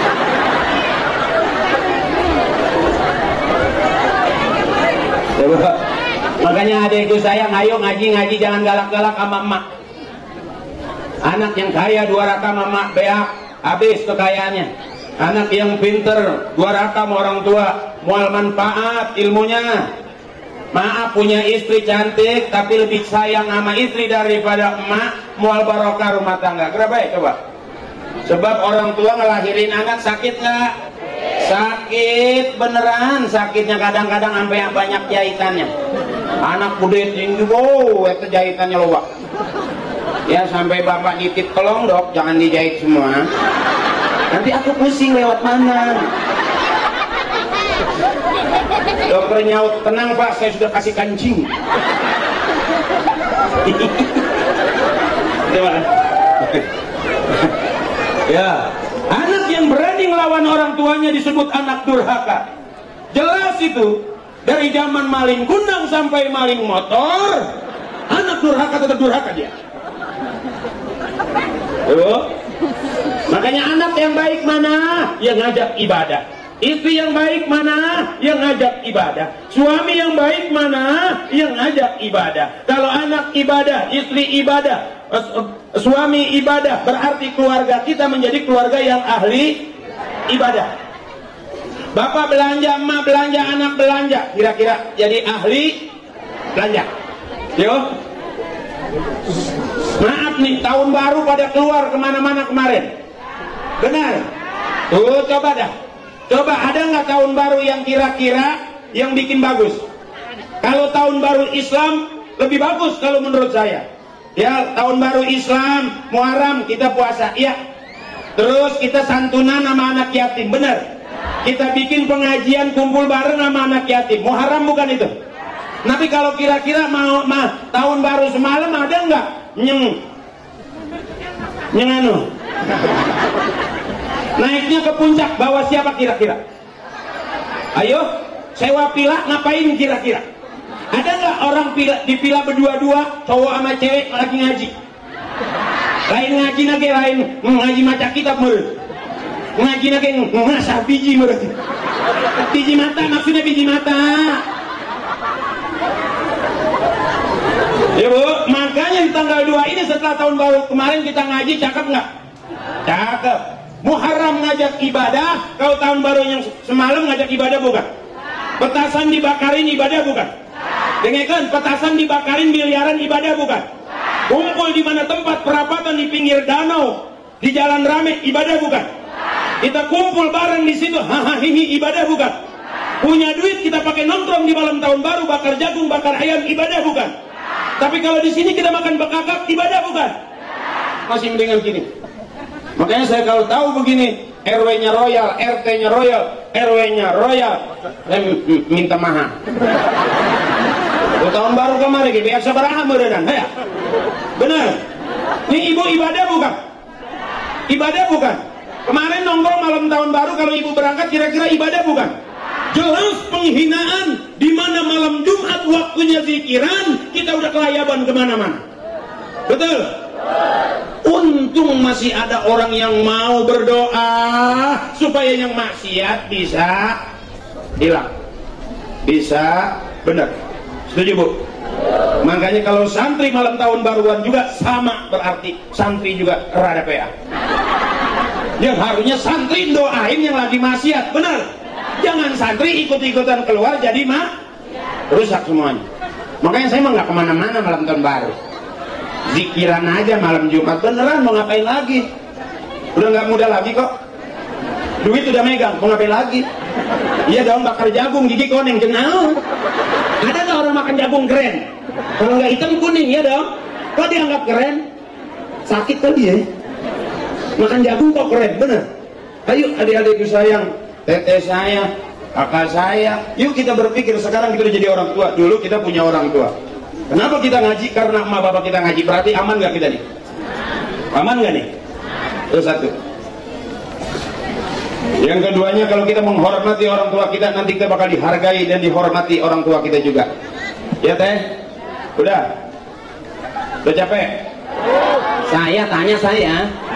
Makanya adekku sayang, ayo ngaji jangan galak-galak sama emak. Anak yang kaya 2 rakam sama beak, habis kekayaannya. Anak yang pinter 2 rakam orang tua, mual manfaat ilmunya. Maaf punya istri cantik tapi lebih sayang sama istri daripada emak, mual barokah rumah tangga. Kenapa ya coba? Sebab orang tua ngelahirin anak sakit nggak? Sakit beneran, sakitnya kadang-kadang sampai banyak jahitannya. Anak bude tinggi, wow, itu jahitannya loba. Ya sampai bapak nyitip, tolong dok, jangan dijahit semua. Nanti aku pusing lewat mana. Dokter nyaut, tenang pak, saya sudah kasih kancing. Ya, anak yang berani melawan orang tuanya disebut anak durhaka. Jelas itu, dari zaman maling kundang sampai maling motor, anak durhaka tetap durhaka dia. Tuh. Makanya anak yang baik mana? Yang ngajak ibadah. Istri yang baik mana? Yang ngajak ibadah. Suami yang baik mana? Yang ngajak ibadah. Kalau anak ibadah, istri ibadah, suami ibadah, berarti keluarga kita menjadi keluarga yang ahli ibadah. Bapak belanja, emak belanja, anak belanja, kira-kira jadi ahli belanja. Yuk. Maaf nih, tahun baru pada keluar kemana-mana kemarin. Benar. Tuh coba dah. Coba ada nggak tahun baru yang kira-kira yang bikin bagus? Kalau tahun baru Islam lebih bagus kalau menurut saya. Ya, tahun baru Islam, Muharram kita puasa, iya. Terus kita santunan sama anak yatim, benar. Kita bikin pengajian kumpul bareng sama anak yatim, Muharram bukan itu? Tapi kalau kira-kira mau tahun baru semalam ada nggak anu naiknya ke puncak bawa siapa kira-kira? Ayo, sewa pila ngapain kira-kira? Ada nggak orang di pila berdua-dua cowok sama cewek lagi ngaji? Lain ngaji nage lain ngaji maca kitab menurut ngaji nage ngasah biji menurut biji mata, maksudnya biji mata. Ya Bu, makanya di tanggal 2 ini setelah tahun baru kemarin kita ngaji, cakep nggak? Cakep. Muharram ngajak ibadah, kalau tahun baru yang semalam ngajak ibadah bukan? Petasan dibakarin ibadah bukan? Dengarkan, petasan dibakarin miliaran ibadah bukan? Kumpul di mana tempat perapatan di pinggir danau, di jalan rame ibadah bukan? Kita kumpul bareng di situ, hahaha ini ibadah bukan? Punya duit kita pakai nongkrong di malam tahun baru, bakar jagung, bakar ayam ibadah bukan? Tapi kalau di sini kita makan bekakak ibadah bukan? Masih mendingan gini. Makanya saya kalau tahu begini, RW-nya royal, RT-nya royal, RW-nya royal, saya minta mahal. Tahun baru kemarin biar sabaraha meureunana ya. Benar. Ini ibu ibadah bukan? Ibadah bukan? Kemarin nongkrong malam tahun baru, kalau ibu berangkat kira-kira ibadah bukan? Jelas penghinaan, di mana malam Jumat waktunya zikiran, kita udah kelayaban kemana-mana. Betul? Untung masih ada orang yang mau berdoa supaya yang maksiat bisa hilang, bisa benar. Setuju Bu? Makanya kalau santri malam tahun baruan juga sama, berarti santri juga rada PA. Ya harusnya santri doain yang lagi maksiat, benar? Jangan santri ikut-ikutan keluar jadi rusak semuanya. Makanya saya mah nggak kemana-mana malam tahun baru. Zikiran aja malam Jumat, beneran mau ngapain lagi? Udah nggak muda lagi kok. Duit udah megang, mau ngapain lagi? Iya dong, bakar jagung, gigi koneng, kenal. Ada nggak orang makan jagung keren? Kalau nggak hitam kuning, ya dong. Kok dianggap keren? Sakit kali ya? Makan jagung kok keren, bener? Ayo adik-adikku sayang, teteh saya, kakak saya, yuk kita berpikir sekarang kita udah jadi orang tua. Dulu kita punya orang tua. Kenapa kita ngaji? Karena emak bapak kita ngaji. Berarti aman nggak kita nih? Aman nggak nih? Itu satu. Yang keduanya, kalau kita menghormati orang tua kita, nanti kita bakal dihargai dan dihormati orang tua kita juga. Ya teh? Udah? Udah capek? Saya tanya saya.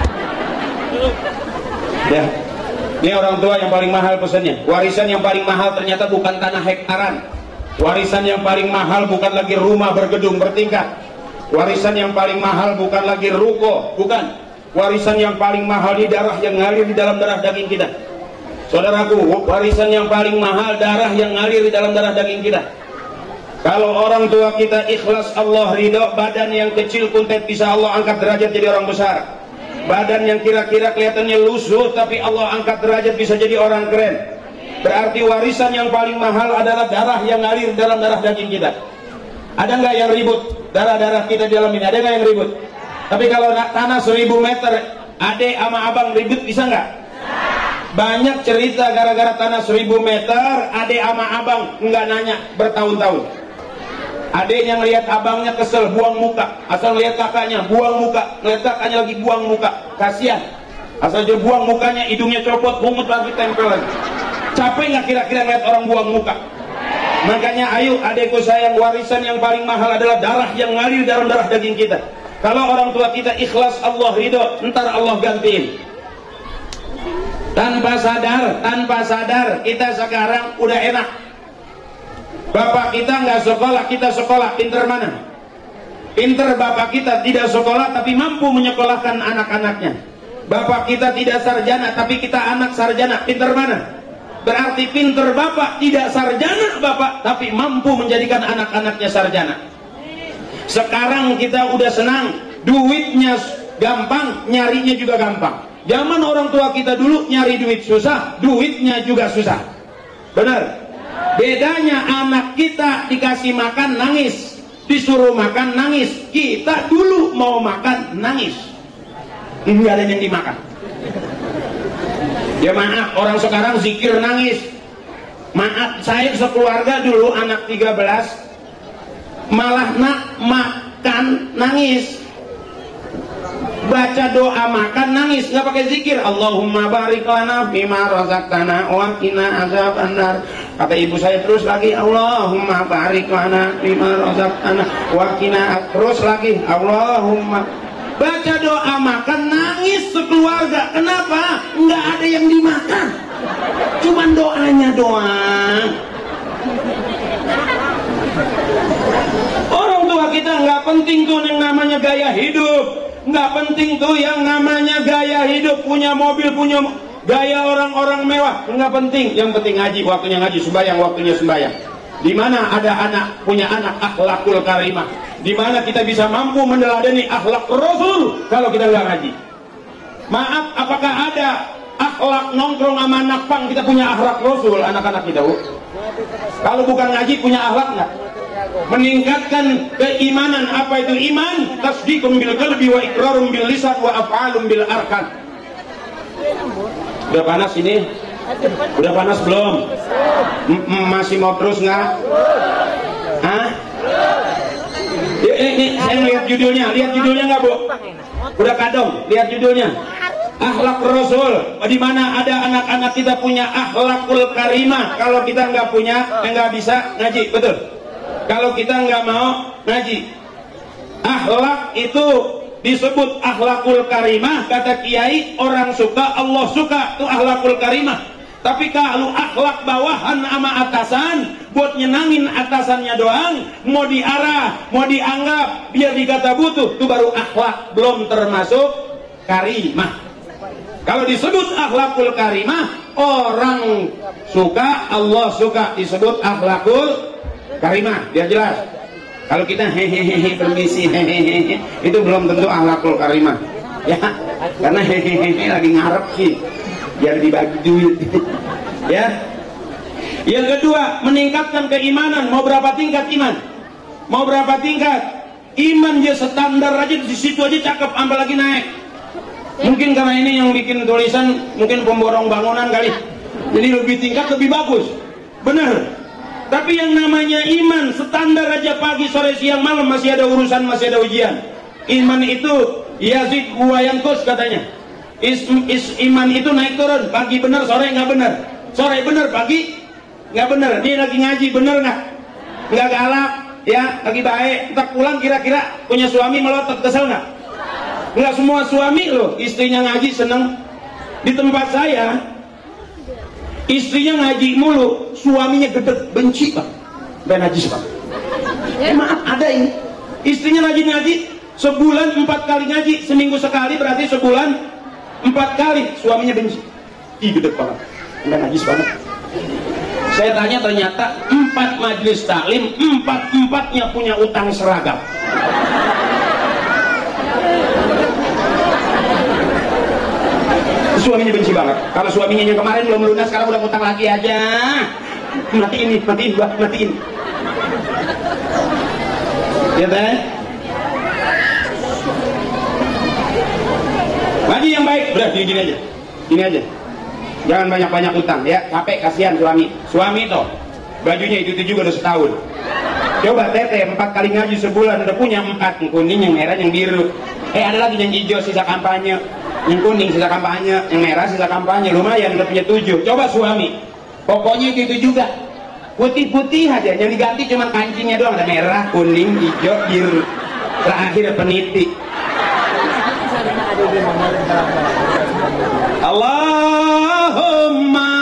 Ya. Ini orang tua yang paling mahal pesannya. Warisan yang paling mahal ternyata bukan tanah hektaran. Warisan yang paling mahal bukan lagi rumah bergedung bertingkat. Warisan yang paling mahal bukan lagi ruko, bukan. Warisan yang paling mahal di darah yang ngalir di dalam darah daging kita. Saudaraku, warisan yang paling mahal darah yang ngalir di dalam darah daging kita. Kalau orang tua kita ikhlas, Allah ridho, badan yang kecil kuntet bisa Allah angkat derajat jadi orang besar. Badan yang kira-kira kelihatannya lusuh tapi Allah angkat derajat bisa jadi orang keren. Berarti warisan yang paling mahal adalah darah yang ngalir dalam darah daging kita. Ada nggak yang ribut? Darah-darah kita di dalam ini, ada nggak yang ribut? Tapi kalau tanah 1000 meter, adek sama abang ribut bisa nggak? Banyak cerita gara-gara tanah 1000 meter, adek sama abang nggak nanya bertahun-tahun. Adeknya ngelihat abangnya kesel, buang muka. Asal ngelihat kakaknya, buang muka. Ngelihat kakaknya lagi buang muka, kasihan. Asal dia buang mukanya, hidungnya copot, bungut lagi, tempel lagi. Capek nggak kira-kira ngeliat orang buang muka? Makanya ayo adekku sayang, warisan yang paling mahal adalah darah yang ngalir dalam darah daging kita. Kalau orang tua kita ikhlas, Allah ridho, ntar Allah gantiin. Tanpa sadar kita sekarang udah enak. Bapak kita nggak sekolah, kita sekolah. Pinter mana? Pinter bapak kita tidak sekolah tapi mampu menyekolahkan anak-anaknya. Bapak kita tidak sarjana tapi kita anak sarjana. Pinter mana? Berarti pinter bapak, tidak sarjana bapak, tapi mampu menjadikan anak-anaknya sarjana. Sekarang kita udah senang, duitnya gampang, nyarinya juga gampang. Zaman orang tua kita dulu nyari duit susah, duitnya juga susah. Benar? Bedanya anak kita dikasih makan nangis, disuruh makan nangis. Kita dulu mau makan nangis, nggak ada yang dimakan. Ya maaf, orang sekarang zikir nangis. Maaf, saya sekeluarga dulu anak 13 malah makan nangis. Baca doa makan nangis, nggak pakai zikir. Allahumma barik lana fima razaqtana wa qina azabannar. Kata ibu saya terus lagi, Allahumma barik lana fima razaqtana wa qina, terus lagi Allahumma. Baca doa makan nangis sekeluarga. Kenapa? Nggak ada yang dimakan, cuman doanya doang. Orang tua kita nggak penting tuh yang namanya gaya hidup, nggak penting tuh yang namanya gaya hidup, punya mobil, punya gaya orang-orang mewah, nggak penting. Yang penting ngaji, waktunya ngaji, sembahyang waktunya sembahyang. Di mana ada anak, punya anak akhlakul karimah, di mana kita bisa mampu meneladani akhlak Rasul kalau kita nggak ngaji. Maaf, apakah ada akhlak nongkrong sama anak pang kita punya akhlak Rasul anak-anak kita? Kalau bukan ngaji punya akhlak nggak? Meningkatkan keimanan. Apa itu iman? Tasdiqun bil qalbi wa iqrarun bil lisan wa af'alun bil arkan. Udah panas ini? Udah panas belum? Masih mau terus nggak? Hah? Ini saya lihat judulnya. Lihat judulnya nggak, Bu? Udah kadong. Lihat judulnya. Akhlak Rasul. Di mana ada anak-anak kita punya akhlakul karimah. Kalau kita nggak punya, nggak bisa ngaji. Betul? Kalau kita nggak mau ngaji, akhlak itu disebut akhlakul karimah. Kata kiai, orang suka Allah suka, itu akhlakul karimah. Tapi kalau akhlak bawahan sama atasan, buat nyenangin atasannya doang, mau diarah, mau dianggap biar dikata butuh, itu baru akhlak, belum termasuk karimah. Kalau disebut akhlakul karimah, orang suka Allah suka, disebut akhlakul karimah. Biar jelas. Kalau kita hehehe permisi hehehe, itu belum tentu akhlakul karimah, ya, karena hehehe lagi ngarep sih biar dibagi duit. Ya. Yang kedua, meningkatkan keimanan. Mau berapa tingkat iman? Mau berapa tingkat iman? Dia standar aja di situ aja cakep, apalagi naik. Mungkin karena ini yang bikin tulisan mungkin pemborong bangunan kali, jadi lebih tingkat, lebih bagus. Bener. Tapi yang namanya iman standar aja, pagi sore siang malam masih ada urusan, masih ada ujian. Iman itu yazid wa yanqus katanya. Iman itu naik turun, pagi benar sore nggak benar, sore benar pagi nggak benar. Dia lagi ngaji benar nggak galak ya, lagi baik. Entar pulang kira-kira punya suami melotot, kesel nggak semua suami loh istrinya ngaji seneng. Di tempat saya istrinya ngaji mulu, suaminya gedeg, benci Pak, dan najis Pak. Maaf, ada ini istrinya ngaji sebulan 4 kali ngaji, seminggu sekali, berarti sebulan 4 kali, suaminya benci. Ih, gede banget, udah najis banget. Saya tanya, ternyata 4 majelis taklim, 4-4-nya punya utang seragam. Suaminya benci banget. Kalau suaminya yang kemarin belum lunas, sekarang udah utang lagi aja. Matiin Mbak, matiin. Ya teh. Ngaji yang baik, udah gini aja. Gini aja. Jangan banyak-banyak utang ya, capek kasihan suami toh. Bajunya itu juga udah setahun. Coba teteh 4 kali ngaji sebulan udah punya 4, yang kuning, yang merah, yang biru. Ada lagi yang hijau sisa kampanye, yang kuning sisa kampanye, yang merah sisa kampanye, lumayan udah punya 7. Coba suami, pokoknya itu juga putih-putih aja, yang diganti cuma kancingnya doang, ada merah, kuning, hijau, biru, terakhir peniti. Allahumma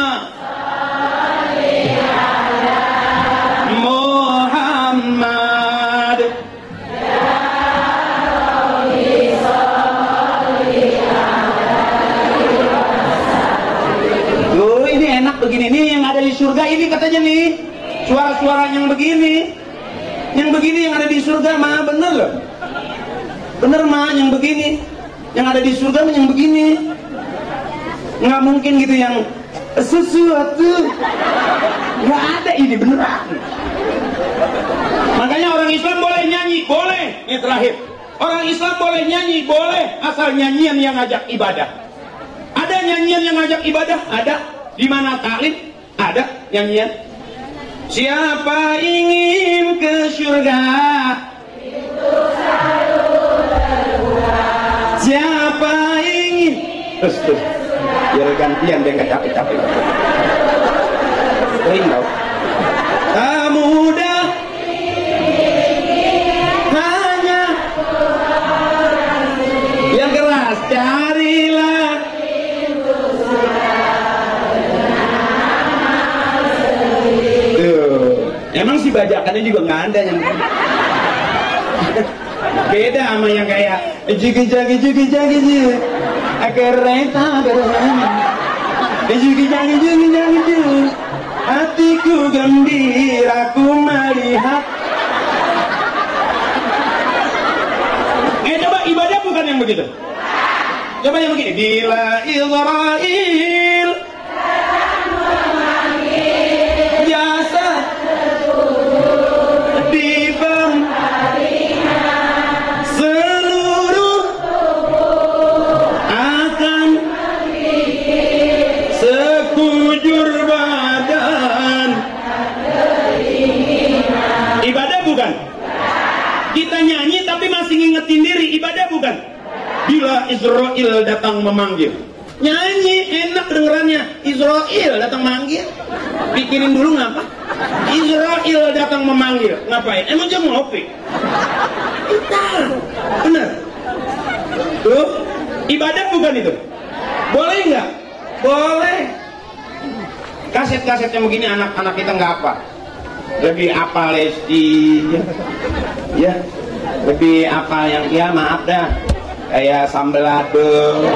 Muhammad. Loh, ini enak begini nih, yang ada di surga ini katanya nih, suara-suara yang begini yang ada di surga mah bener loh, bener mah yang begini, yang ada di surga mah yang begini. Nggak mungkin gitu yang sesuatu. Nggak ada, ini beneran. Makanya orang Islam boleh nyanyi, boleh. Ini terakhir, orang Islam boleh nyanyi, boleh, asal nyanyian yang ngajak ibadah. Ada nyanyian yang ngajak ibadah? Ada. Di mana taklim? Ada nyanyian. Siapa ingin ke surga, siapa ingin, terus biar gantian dia nggak capek-capek. Sering tau. Tak mudah hanya yang keras, carilah. Emang si bajakannya juga nggak ada yang beda sama yang kayak jigi-jagi kereta jigi-jagi hatiku gembira ku melihat. Coba ibadah bukan yang begitu. Coba yang begini, bila Israel jasa seluruh akan sekujur badan. Ibadah bukan? Kita nyanyi tapi masih ngingetin diri, ibadah bukan? Bila Israel datang memanggil, nyanyi enak dengerannya. Israel datang manggil, pikirin dulu ngapa? Israel datang memanggil, ngapain? Emang dia ngopi? Kita, bener? Tuh, ibadah bukan itu? Boleh nggak? Boleh. Kaset-kaset yang begini anak-anak kita nggak apa? Lebih apa Lesti? Ya, lebih apa yang ya maaf dah. Kayak sambelado.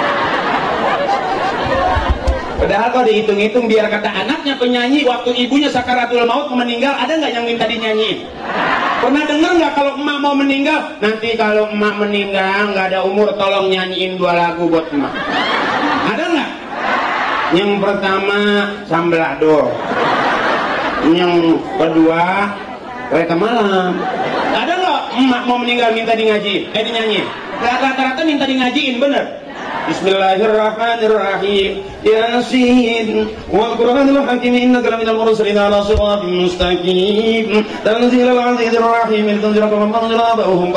Padahal kalau dihitung-hitung biar kata anaknya penyanyi, waktu ibunya sakaratul maut meninggal, ada nggak yang minta dinyanyiin? Pernah dengar nggak kalau emak mau meninggal? Nanti kalau emak meninggal nggak ada umur, tolong nyanyiin 2 lagu buat emak. Ada nggak? Yang pertama sambelado, yang kedua kereta malam. Ada nggak emak mau meninggal minta dinyanyiin? Rata-rata minta di ngajiin, bener. Bismillahirrahmanirrahim. Yasin wal Qur'anil hakim innaka laminal mursalin ala siratin mustaqim. Tanzilal azizir rahim tanzilal man tanzila ba'hum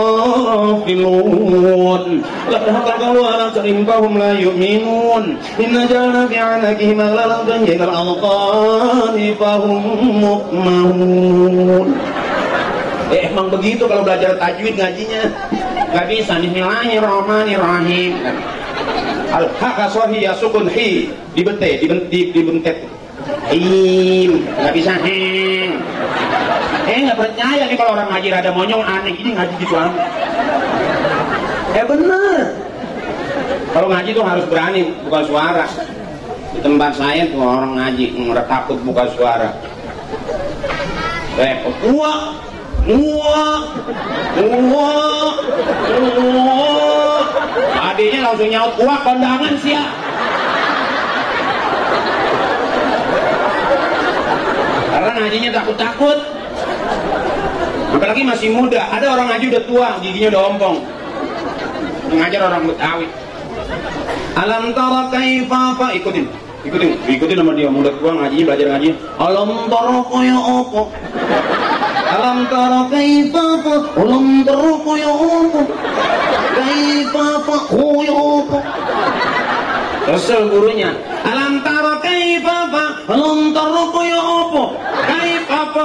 ghafilun. Laqad haqqahu ala karim fahum la yu'minun. Inna ja'alna fi 'anakihim aghlalan ja'al alqani fahum muqmahun. Emang begitu kalau belajar tajwid ngajinya. Gak bisa. Bismillahirrahmanirrahim. Al-haqqa sohi ya sukun hi dibentet. Gak bisa heng. Gak percaya nih kalau orang ngaji rada monyong, aneh ini ngaji gitu amat. Bener. Kalau ngaji tuh harus berani buka suara. Di tempat saya tuh orang ngaji nggak takut buka suara. Repot. Adiknya langsung nyaut, wah kondangan sih ya. Karena ngajinya takut-takut. Apalagi masih muda. Ada orang ngaji udah tua, giginya udah ompong. Ngajar orang Betawi. Alam tara kaifa, ikutin sama dia, muda tua ngaji, belajar ngaji. Alam tara kaya apa? Alam tara kaifa, alam tara kaya apa? Kaifa, kaya apa? Kesel gurunya. Alam tara kaifa, alam tara kaya apa? Kaifa, apa?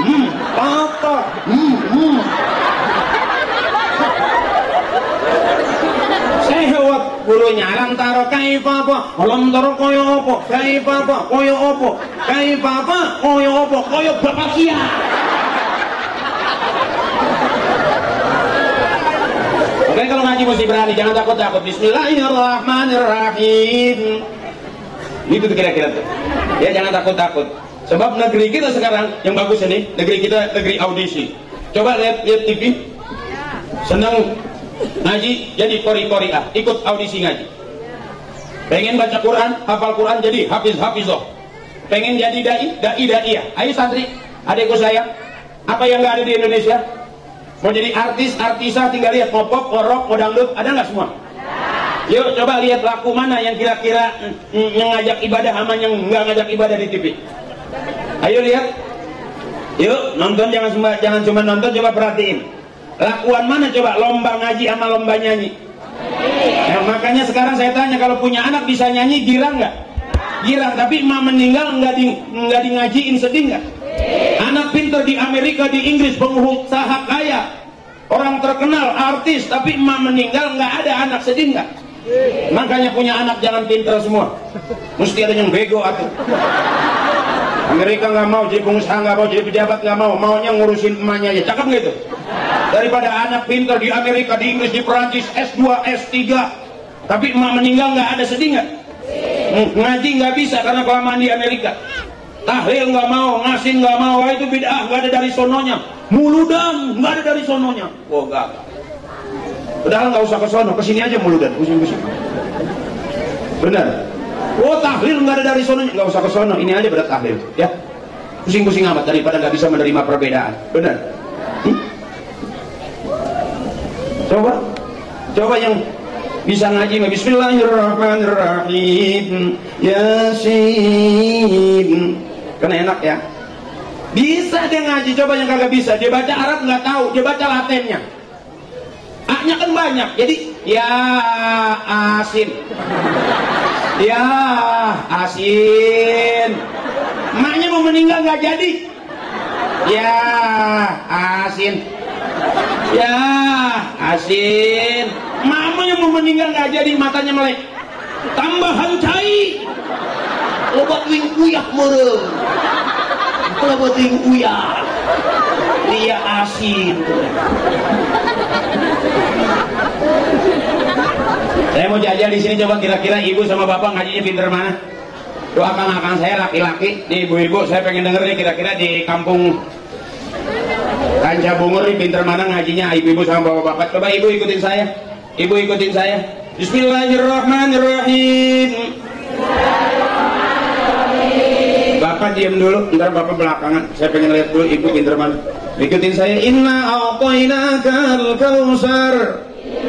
Sehwat gurunya. Alam tara kaifa, alam tara kaya apa? Kaifa, kaya apa? Kaifa, kaya apa? Kaya bapak kia. Oke, kalau ngaji mesti berani, jangan takut-takut. Bismillahirrahmanirrahim. Itu kira-kira tuh. Ya, jangan takut-takut. Sebab negeri kita sekarang yang bagus ini, negeri kita negeri audisi. Coba lihat TV. Senang ngaji, jadi kori-kori ikut audisi ngaji. Pengen baca Quran, hafal Quran, jadi hafizoh. Pengen jadi dai, ayo santri, adikku saya, apa yang nggak ada di Indonesia? Mau jadi artis, artisa, tinggal lihat, mau pop, mau rock, mau dangdut, ada nggak semua? Yuk coba lihat laku mana yang kira-kira ngajak ibadah sama yang nggak ngajak ibadah di TV. Ayo lihat, yuk nonton, jangan cuma nonton, coba perhatiin. Lakuan mana coba lomba ngaji sama lomba nyanyi? Nah, makanya sekarang saya tanya, kalau punya anak bisa nyanyi, girang nggak? Girang. Tapi emak meninggal nggak di ngajiin, sedih nggak? Anak pintar di Amerika, di Inggris, pengusaha kaya, orang terkenal, artis, tapi emak meninggal nggak ada anak, sedih nggak? Makanya punya anak jangan pintar semua, mesti ada yang bego atau Amerika nggak mau jadi pengusaha, nggak mau jadi pejabat, nggak mau, maunya ngurusin emaknya aja. Cakep nggak itu? Daripada anak pintar di Amerika, di Inggris, di Perancis, S2, S3, tapi emak meninggal nggak ada, sedih nggak? Ngaji nggak bisa karena kelamaan di Amerika. Tahlil nggak mau, ngasin nggak mau, itu bid'ah, nggak ada dari sononya. Muludan nggak ada dari sononya. Oh enggak. Padahal nggak usah ke sono, kesini aja muludan, pusing-pusing. Benar. Oh tahlil nggak ada dari sononya, nggak usah ke sono, ini aja berat tahlil, ya. Pusing-pusing amat daripada nggak bisa menerima perbedaan. Benar. Coba yang bisa ngaji, Bismillahirrahmanirrahim, Yasin, kan enak ya. Bisa dia ngaji, coba yang kagak bisa, dia baca Arab nggak tahu, dia baca Latinnya. A-nya kan banyak, jadi ya asin, ya asin. Emaknya mau meninggal nggak jadi, ya asin, ya asin. Mamanya mau meninggal nggak jadi, matanya melek, tambahan cai, obat wing kuyak meren, obat wing kuyak, dia asin. Saya mau jajal di sini, coba kira-kira ibu sama bapak ngajinya pinter mana? Doakan akang saya laki-laki, nih ibu-ibu, saya pengen denger nih kira-kira di kampung Kanca Bungur nih pinter mana ngajinya ibu-ibu sama bapak-bapak. Coba ibu ikutin saya, ibu ikutin saya. Bismillahirrahmanirrahim. Bapak diam dulu, ntar bapak belakangan. Saya pengen lihat dulu ibu pinter mana. Ikutin saya. Inna a'tainakal kautsar.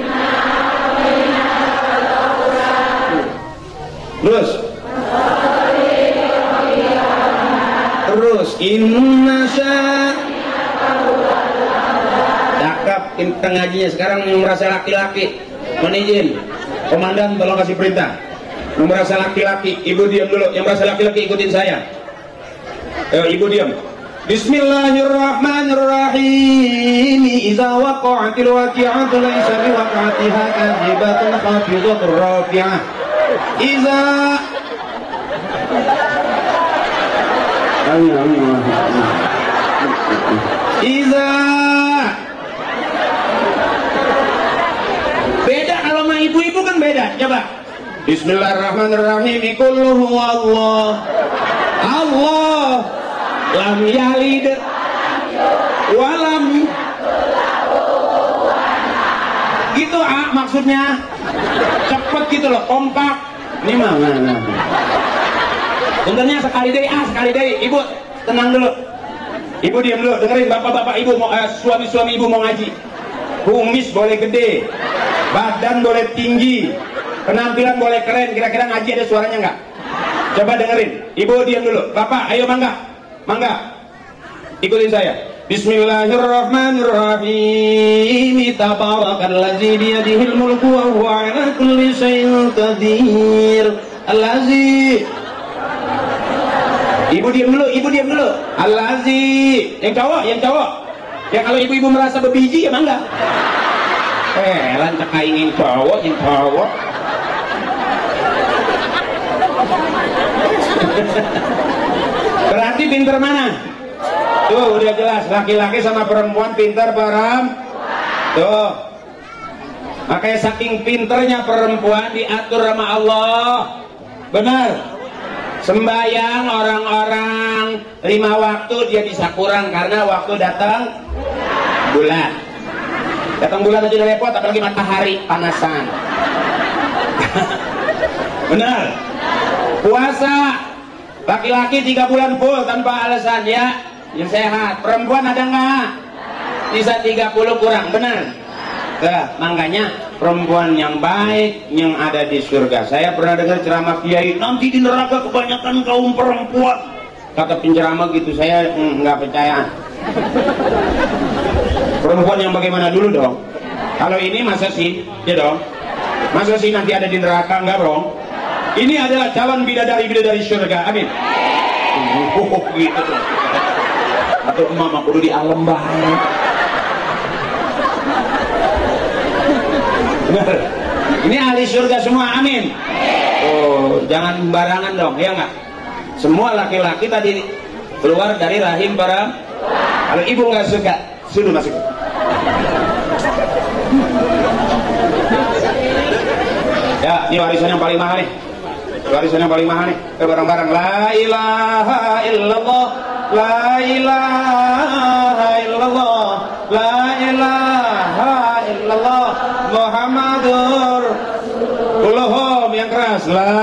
Terus inna cakep ngajinya. Sekarang yang merasa laki-laki mohon izin, komandan tolong kasih perintah. Yang merasa laki-laki, ibu diam dulu. Yang merasa laki-laki ikutin saya. Ayo ibu diam. Bismillahirrahmanirrahim. Iza waqa'atil waqi'atu laysa biwaqa'atiha kadhibatun khafidatur rafi'ah. Iza beda kalau sama ibu-ibu kan beda. Coba Bismillahirrahmanirrahim. Qul huwallahu Allah lam yalid walam gitu maksudnya cepet gitu loh, kompak. Ini mana? Benarnya sekali deh, sekali deh. Ibu tenang dulu, ibu diam dulu, dengerin bapak-bapak ibu mau suami-suami ibu mau ngaji. Kumis boleh gede, badan boleh tinggi, penampilan boleh keren. Kira-kira ngaji ada suaranya nggak? Coba dengerin. Ibu diam dulu, bapak ayo mangga, ikutin saya. Bismillahirrahmanirrahim. Tabarakalladzi biyadihil mulku wa huwa ala kulli syai'in qadir. Allazi. Ibu diam dulu, Allazi. Yang cowok. Ya kalau ibu-ibu merasa berbiji ya mangga. Lantak ingin cowok, yang cowok. Berarti pinter mana? Tuh udah jelas, laki-laki sama perempuan pinter Tuh. Makanya saking pinternya perempuan diatur sama Allah. Benar. Sembayang orang-orang 5 waktu dia bisa kurang karena waktu datang bulan. Datang bulan aja udah repot, apalagi matahari panasan. Benar. Puasa laki-laki 3 bulan full tanpa alasan ya, yang sehat. Perempuan ada nggak? Bisa 30 kurang, benar. Nah, makanya perempuan yang baik yang ada di surga. Saya pernah dengar ceramah kiai, nanti di neraka kebanyakan kaum perempuan. Kata penceramah gitu, saya nggak percaya. Perempuan yang bagaimana dulu dong? Kalau ini masa sih, ya dong? Masa sih nanti ada di neraka, enggak dong? Ini adalah calon bidadari surga, amin. Gitu tuh. Atau emak kudu di alam banget. Ini ahli surga semua, amin. Oh, jangan sembarangan dong, ya enggak? Semua laki-laki tadi keluar dari rahim para. Kalau ibu nggak suka, suruh masuk. Ya, ini warisan yang paling mahal nih. Warisan yang paling mahal nih. Kita bareng-bareng. La ilaha illallah, la ilaha illallah, la ilaha illallah, Muhammadur Rasulullah. Yang keras. La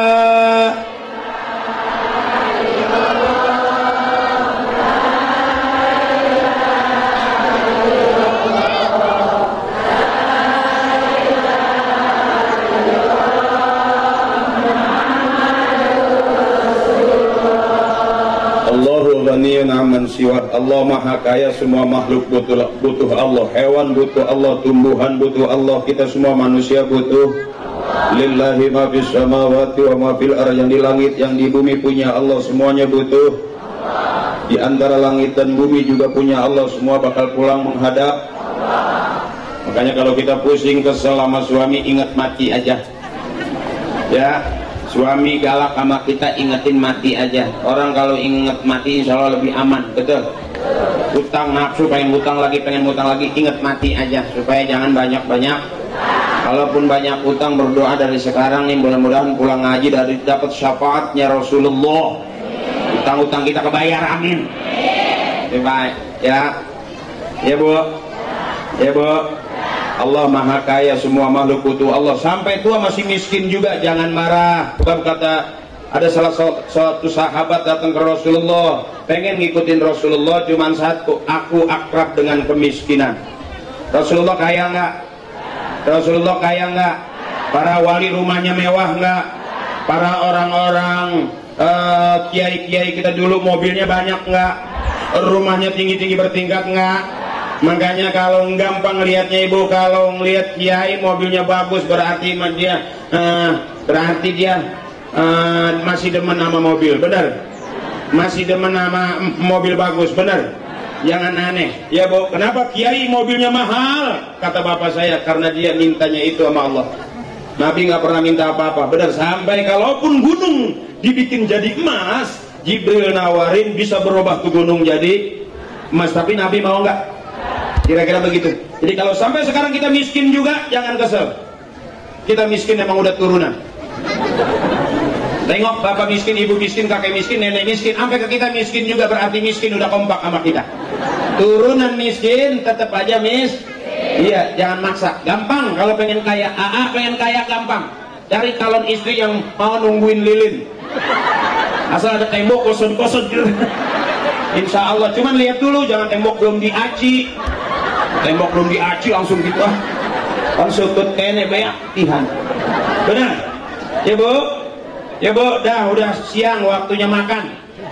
aman siwat. Allah maha kaya, semua makhluk butuh Allah, hewan butuh Allah, tumbuhan butuh Allah, kita semua manusia butuh. Lillahi ma fis samawati wa ma fil ardh, yang di langit yang di bumi punya Allah, semuanya butuh. Di antara langit dan bumi juga punya Allah, semua bakal pulang menghadap. Makanya kalau kita pusing kesel sama suami, ingat mati aja ya. Suami galak sama kita, ingetin mati aja. Orang kalau inget mati insya Allah lebih aman, betul. Utang nafsu, pengen utang lagi, inget mati aja supaya jangan banyak-banyak. Kalaupun banyak utang, berdoa dari sekarang nih, mudah-mudahan pulang ngaji dari dapat syafaatnya Rasulullah. Utang-utang kita kebayar, amin. Baik ya, ya bu, ya bu. Allah maha kaya, semua makhluk butuh Allah. Sampai tua masih miskin juga, jangan marah. Bukan kata ada salah satu sahabat datang ke Rasulullah, pengen ngikutin Rasulullah, cuman satu, aku akrab dengan kemiskinan. Rasulullah kaya nggak? Rasulullah kaya nggak? Para wali rumahnya mewah nggak? Para orang-orang kiai-kiai kita dulu mobilnya banyak nggak? Rumahnya tinggi-tinggi bertingkat nggak? Makanya kalau gampang lihatnya ibu, kalau ngelihat kiai mobilnya bagus, berarti dia masih demen sama mobil, benar? Masih demen sama mobil bagus, benar? Jangan aneh ya bu. Kenapa kiai mobilnya mahal? Kata bapak saya, karena dia mintanya itu sama Allah. Nabi nggak pernah minta apa-apa, benar? Sampai kalaupun gunung dibikin jadi emas, Jibril nawarin bisa berubah tuh gunung jadi emas, tapi Nabi mau nggak? Kira-kira begitu. Jadi kalau sampai sekarang kita miskin juga, jangan kesel. Kita miskin emang udah turunan. Tengok bapak miskin, ibu miskin, kakek miskin, nenek miskin, sampai ke kita miskin juga, berarti miskin udah kompak sama kita. Turunan miskin tetap aja iya, jangan maksa. Gampang kalau pengen kaya. Pengen kaya gampang. Cari calon istri yang mau nungguin lilin. Asal ada tembok kosong-kosong gitu. Insya Allah. Cuman lihat dulu, jangan tembok belum diaci. Tembok belum diaci langsung gitu kan sukut kene banyak tihan. Benar ya bu? Ya bu, udah siang waktunya makan.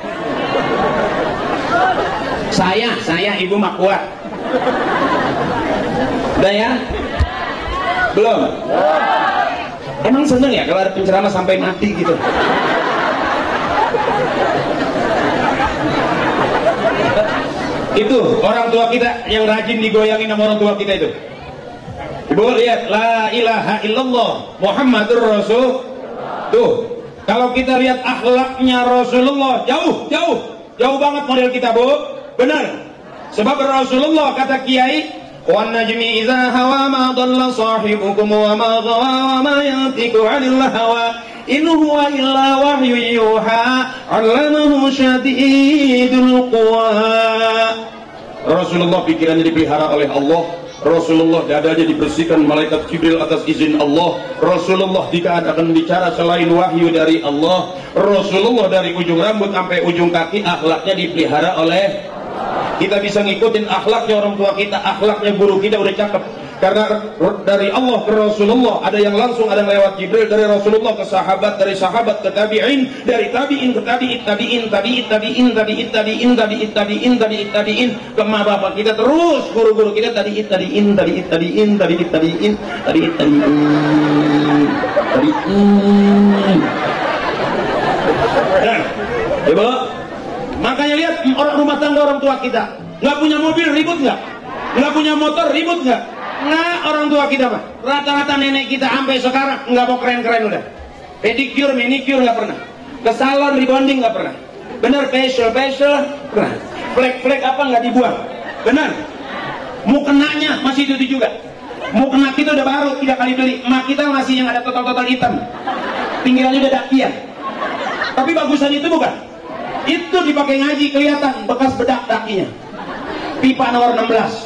Saya ibu mah kuat. Udah ya? Belum? Emang seneng ya kalau ada penceramah sampai mati gitu? Itu orang tua kita yang rajin digoyangin sama orang tua kita itu. Ibu lihat, la ilaha illallah Muhammadur Rasul. Tuh, kalau kita lihat akhlaknya Rasulullah, jauh banget model kita bu. Benar. Sebab Rasulullah kata kiai, wan najmi idza hawa ma dhalla sahibukum wa ma ghawa wa ma yantiqu 'anil hawa in huwa illa wahyu yuha 'allamahu syadidul quwa. Rasulullah pikirannya dipelihara oleh Allah, Rasulullah dadanya dibersihkan malaikat Jibril atas izin Allah. Rasulullah jika akan bicara selain wahyu dari Allah. Rasulullah dari ujung rambut sampai ujung kaki akhlaknya dipelihara oleh. Kita bisa ngikutin akhlaknya orang tua kita, akhlaknya guru kita udah cakep. Karena dari Allah ke Rasulullah ada yang langsung, ada yang lewat Jibril, dari Rasulullah ke sahabat, dari sahabat ke tabi'in, dari tabi'in ke tabi'in ke ma bapak kita, terus guru-guru kita tabi'in. Coba, makanya lihat orang rumah tangga orang tua kita, nggak punya mobil ribut nggak, nggak punya motor ribut nggak. Nah, orang tua kita mah rata-rata nenek kita sampai sekarang nggak mau keren-keren udah. Pedicure, manicure nggak pernah. Ke salon rebonding nggak pernah. Bener, facial pernah. Flek apa nggak dibuang. Bener. Mukenanya masih itu juga. Mukena kita udah baru 3 kali beli. Mak kita masih yang ada total hitam. Pinggirannya udah dakian. Tapi bagusan itu bukan. Itu dipakai ngaji kelihatan bekas bedak dakinya. Pipa nomor 16.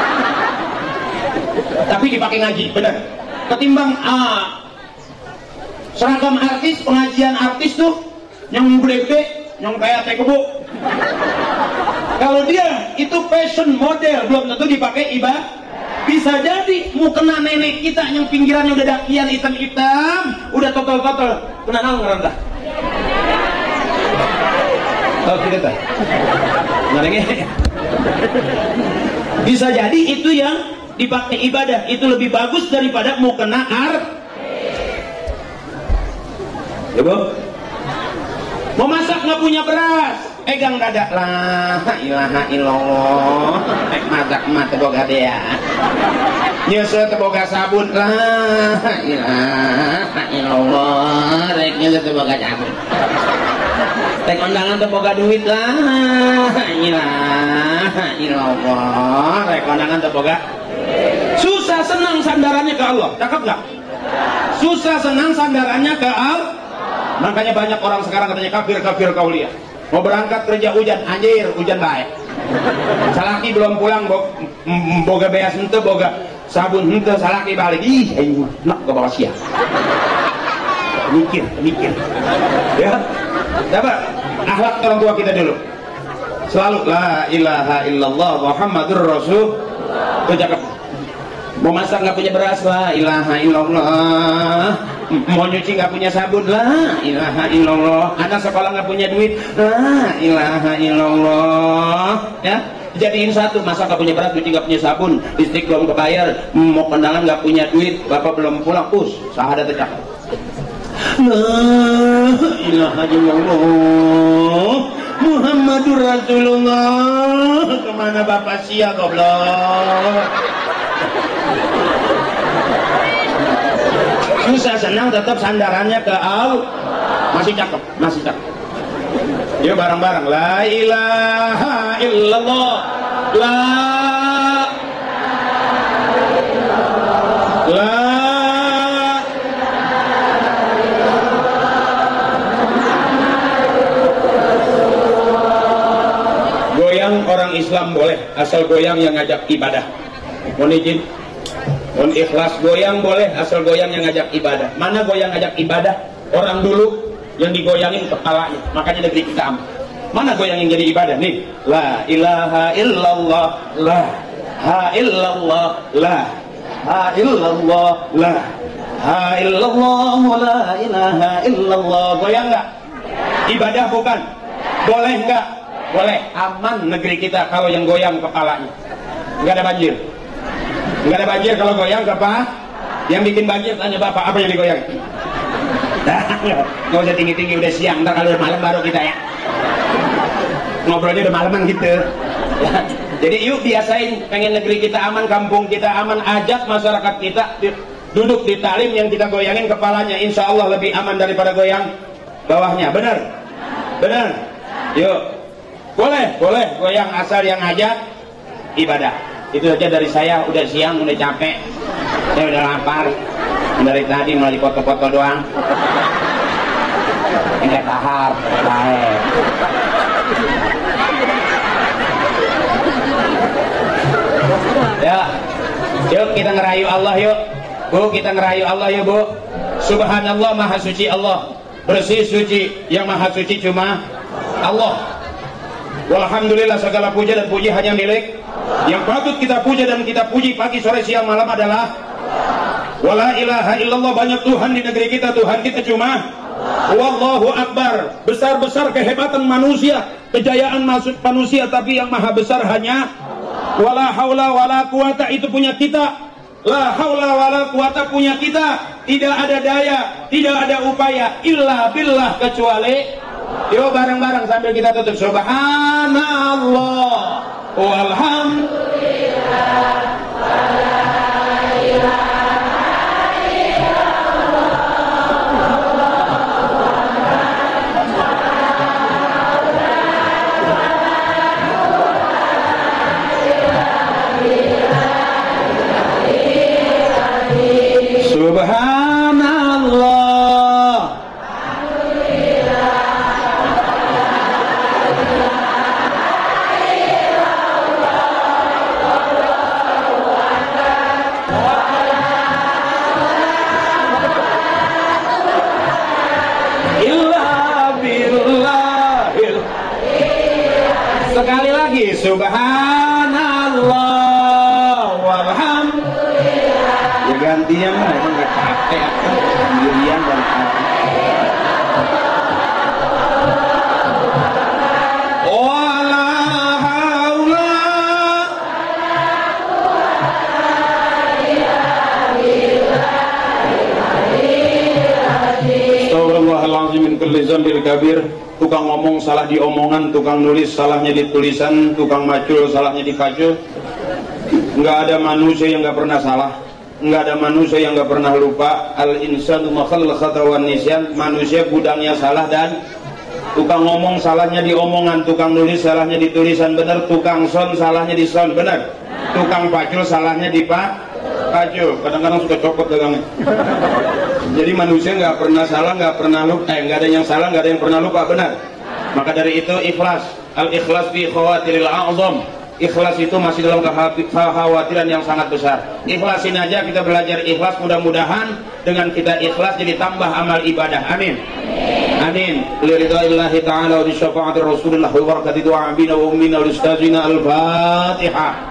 Tapi dipakai ngaji, benar. Ketimbang seragam artis, pengajian artis tuh yang gede, yang kayak teh kebo. Kalau dia itu fashion model, belum tentu dipakai ibadah. Bisa jadi mukena nenek kita yang pinggirannya udah dakian hitam-hitam, udah total kena ngerendah. Tahu kita tak? Ngarengnya. Bisa jadi itu yang dipakai ibadah, itu lebih bagus daripada mukena ya bu. Mau masak nggak punya beras, pegang dada, la ilaha illallah. Masak mah teboga dea, nyese teboga sabun, la ilaha illallah. Rek nyese teboga sabun, rek kondangan teboga duit, la ilaha illallah. Rek kondangan teboga. Susah senang sandarannya ke Allah, cakep nggak? Susah senang sandarannya ke Allah. Makanya banyak orang sekarang katanya kafir kauliah. Mau berangkat kerja hujan, anjir hujan baik. Salaki belum pulang, boga beas ente, boga sabun ente, salaki balik. Ih, ayo nak ke bawah siap. Mikir. Ya, dapat akhlak orang tua kita dulu. Selalu la ilaha illallah Muhammadur Rasul. Itu cakep. Mau masak nggak punya beras, la ilaha illallah. Mau nyuci nggak punya sabun, la ilaha illallah. Anak sekolah nggak punya duit, la ilaha illallah. Ya, jadiin satu. Masak nggak punya beras, nyuci nggak punya sabun, listrik belum kebayar, mau kondangan nggak punya duit, bapak belum pulang, syahadat tercakap. La ilaha illallah Muhammadur Rasulullah. Kemana bapak sia goblok? Susah senang tetap sandarannya ke Allah. Masih cakep. Yuk bareng-bareng. La ilaha illallah. Goyang orang Islam boleh, asal goyang yang ngajak ibadah. Mohon izin. Mohon ikhlas, goyang boleh asal goyang yang ngajak ibadah. Mana goyang ngajak ibadah? Orang dulu yang digoyangin kepalanya, makanya negeri kita aman. Mana goyang yang jadi ibadah? Nih, la ilaha illallah, la ha illallah, la ha illallah, la ha illallah, la ilaha illallah. Goyang nggak? Ibadah bukan? Boleh nggak? Boleh. Aman negeri kita kalau yang goyang kepalanya. Nggak ada banjir. Nggak ada banjir kalau goyang ke apa? Yang bikin banjir tanya bapak, apa yang digoyang? Nggak usah tinggi-tinggi, udah siang, ntar kalau udah malam baru kita ya ngobrolnya udah malaman gitu ya. Jadi yuk biasain, pengen negeri kita aman, kampung kita aman, ajak masyarakat kita duduk di talim yang kita goyangin kepalanya, insya Allah lebih aman daripada goyang bawahnya. Bener? Yuk, boleh goyang asal yang ajak ibadah. Itu saja dari saya. Udah siang, udah capek, saya udah lapar dari tadi, mulai foto-foto doang. Ini tahap baik. Ya, Yuk kita ngerayu Allah yuk Bu, kita ngerayu Allah yuk Bu. Subhanallah, maha suci Allah, bersih suci, yang maha suci cuma Allah. Walhamdulillah, segala puja dan puji hanya milik yang patut kita puja dan kita puji pagi sore siang malam adalah wala ilaha illallah. Banyak Tuhan di negeri kita, Tuhan kita cuma wallahu akbar. Besar-besar kehebatan manusia, kejayaan manusia, tapi yang maha besar hanya wala haula wala quwata, itu punya kita. La haula wala quwata punya kita. Tidak ada daya, tidak ada upaya illa billah, kecuali. Yuk bareng-bareng sambil kita tutup. Subhanallah walhamdulillah wala ilaha illallah. Subhanallah. Sekali lagi, subhanallah walhamdulillah. Ya gantinya mah emang gak capek sendirian dan wala haula astagfirullahaladzim min kulli dzambil kabir. Tukang ngomong salah di omongan, tukang nulis salahnya di tulisan, tukang macul salahnya di kacul. Nggak ada manusia yang nggak pernah salah, nggak ada manusia yang nggak pernah lupa. Al insanu makhal khata wan nisyan. Manusia gudangnya salah, dan tukang ngomong salahnya di omongan, tukang nulis salahnya di tulisan, benar. Tukang son salahnya di son, benar. Tukang pacul salahnya di pacul. Kadang-kadang suka copot dagangnya. Jadi manusia nggak pernah salah, nggak pernah lupa, nggak ada yang salah, nggak ada yang pernah lupa, benar. Maka dari itu ikhlas, al-ikhlas fi khawatiril a'zam. Ikhlas itu masih dalam kekhawatiran yang sangat besar. Ikhlasin aja, kita belajar ikhlas. Mudah-mudahan dengan kita ikhlas jadi tambah amal ibadah. Amin. Amin. Liridaillahi ta'ala wa bi syafaati Rasulullah wa barakati du'a bina wa ummina wa ustazina al-Fatihah.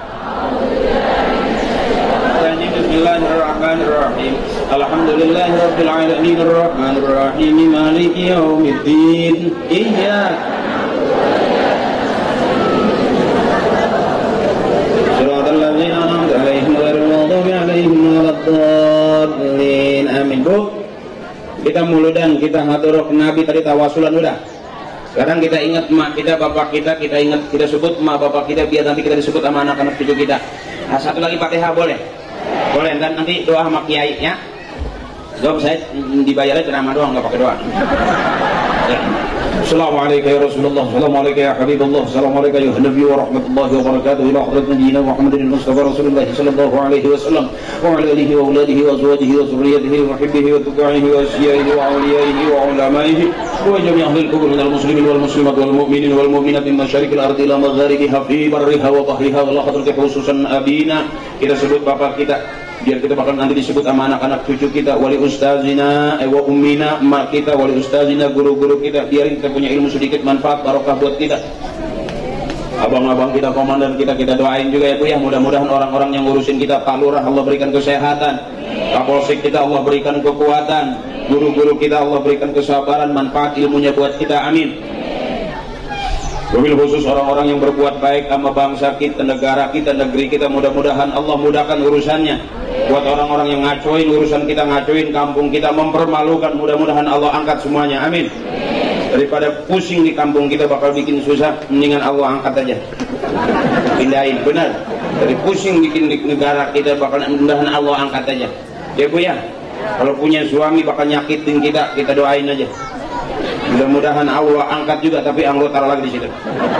Bismillahirrahmanirrahim. Alhamdulillahi rabbil alamin arrahmanir rahim maliki yaumiddin. Iyyaka siratal ladzina an'amta 'alaihim ghairil maghdubi 'alaihim waladdallin. Amin. Bu, kita muludan, kita haturuk Nabi tadi, tawasulan udah. Sekarang kita ingat mak kita, bapak kita, kita ingat, kita sebut mak bapak kita biar nanti kita disebut sama anak-anak cucu kita. Nah, satu lagi Fatihah boleh? Boleh, dan nanti doa sama kiai ya. Doa saya dibayarnya ceramah doang, nggak pakai doa. Ya. Assalamualaikum ya Rasulullah, Assalamualaikum ya Habibullah, Assalamualaikum ya Nabi wa rahmatullahi wa barakatuh. Ila hadrat Nabiina Muhammadin Mustafa Rasulullah sallallahu alaihi wasallam wa ala alihi wa auladihi wa azwajihi wa zurriyyatihi wa hibbihi wa tuqaihi wa asyihi wa awliyaihi wa ulamaihi wa jami' ahli al-kubur minal muslimin wal muslimat wal mu'minin wal mu'minat min masyariqil ardi ila magharibiha fi barriha wa bahriha wa la hadrati khususan abina. Kita sebut bapak kita biar kita bakal nanti disebut sama anak-anak cucu kita. Wali ustazina wa ummina, mak kita, wali ustazina, guru-guru kita, biar kita punya ilmu sedikit manfaat barokah buat kita. Abang-abang kita, komandan kita, kita doain juga ya Bu ya. Mudah-mudahan orang-orang yang ngurusin kita, Pak Lurah Allah berikan kesehatan, Kapolsek kita Allah berikan kekuatan, guru-guru kita Allah berikan kesabaran, manfaat ilmunya buat kita. Amin. Wabil khusus orang-orang yang berbuat baik sama bangsa kita, negara kita, negeri kita, mudah-mudahan Allah mudahkan urusannya. Buat orang-orang yang ngacoin urusan kita, ngacoin kampung kita, mempermalukan, mudah-mudahan Allah angkat semuanya. Amin. Daripada pusing di kampung kita bakal bikin susah, mendingan Allah angkat aja, pindahin. Benar, dari pusing bikin di negara kita bakal, mudah-mudahan Allah angkat aja ya Bu ya. Kalau punya suami bakal nyakitin kita, kita doain aja, mudah-mudahan Allah angkat juga, tapi Allah taruh lagi di situ.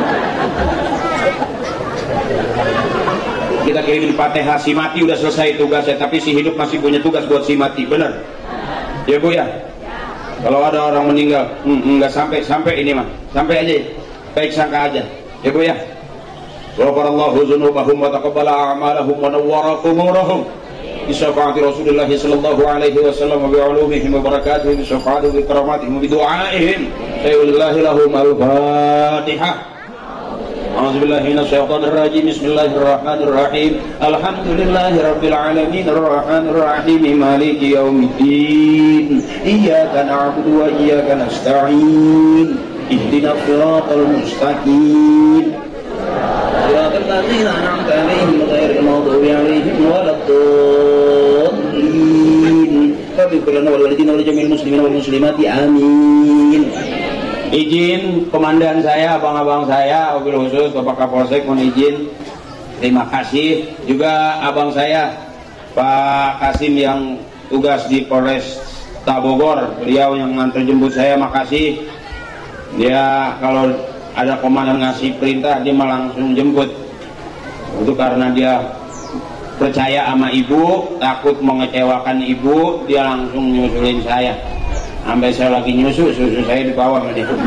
Kita kirimin Fatihah, si mati udah selesai tugasnya, tapi si hidup masih punya tugas buat si mati. Benar ya Bu ya. Kalau ada orang meninggal, nggak sampai ini mah, sampai aja, baik sangka aja ya Bu ya. ghafarallahu dzunubahum wa taqabbala a'malahum wa nawwara quburahum bi syafaati Rasulillah sallallahu alaihi wasallam wa bi ulumihim wa barakatuhum bi syafaati bi karamatihim wa bi du'aihim sayyidillahi lahum al-fatihah. A'udzubillahi minasyaitonir rajim. Bismillahirrahmanirrahim. Alhamdulillahirabbil alamin arrahmanir rahim maliki yaumiddin. Iyyaka na'budu wa iyyaka nasta'in. Ihdinas siratal mustaqim. Siratal ladzina an'amta 'alaihim ghairil maghdubi 'alaihim waladdallin. Faghfir lana wal ladzina wal jami'il muslimina wal muslimati amin. Izin komandan saya, abang-abang saya, wabil khusus Bapak Kapolsek mohon izin. Terima kasih juga abang saya Pak Kasim yang tugas di Polres Bogor, beliau yang nganter jemput saya, makasih. Dia kalau ada komandan ngasih perintah dia malah langsung jemput. Itu karena dia percaya sama ibu, takut mengecewakan ibu, dia langsung nyusulin saya. Sampai saya lagi nyusu, susu saya di bawah.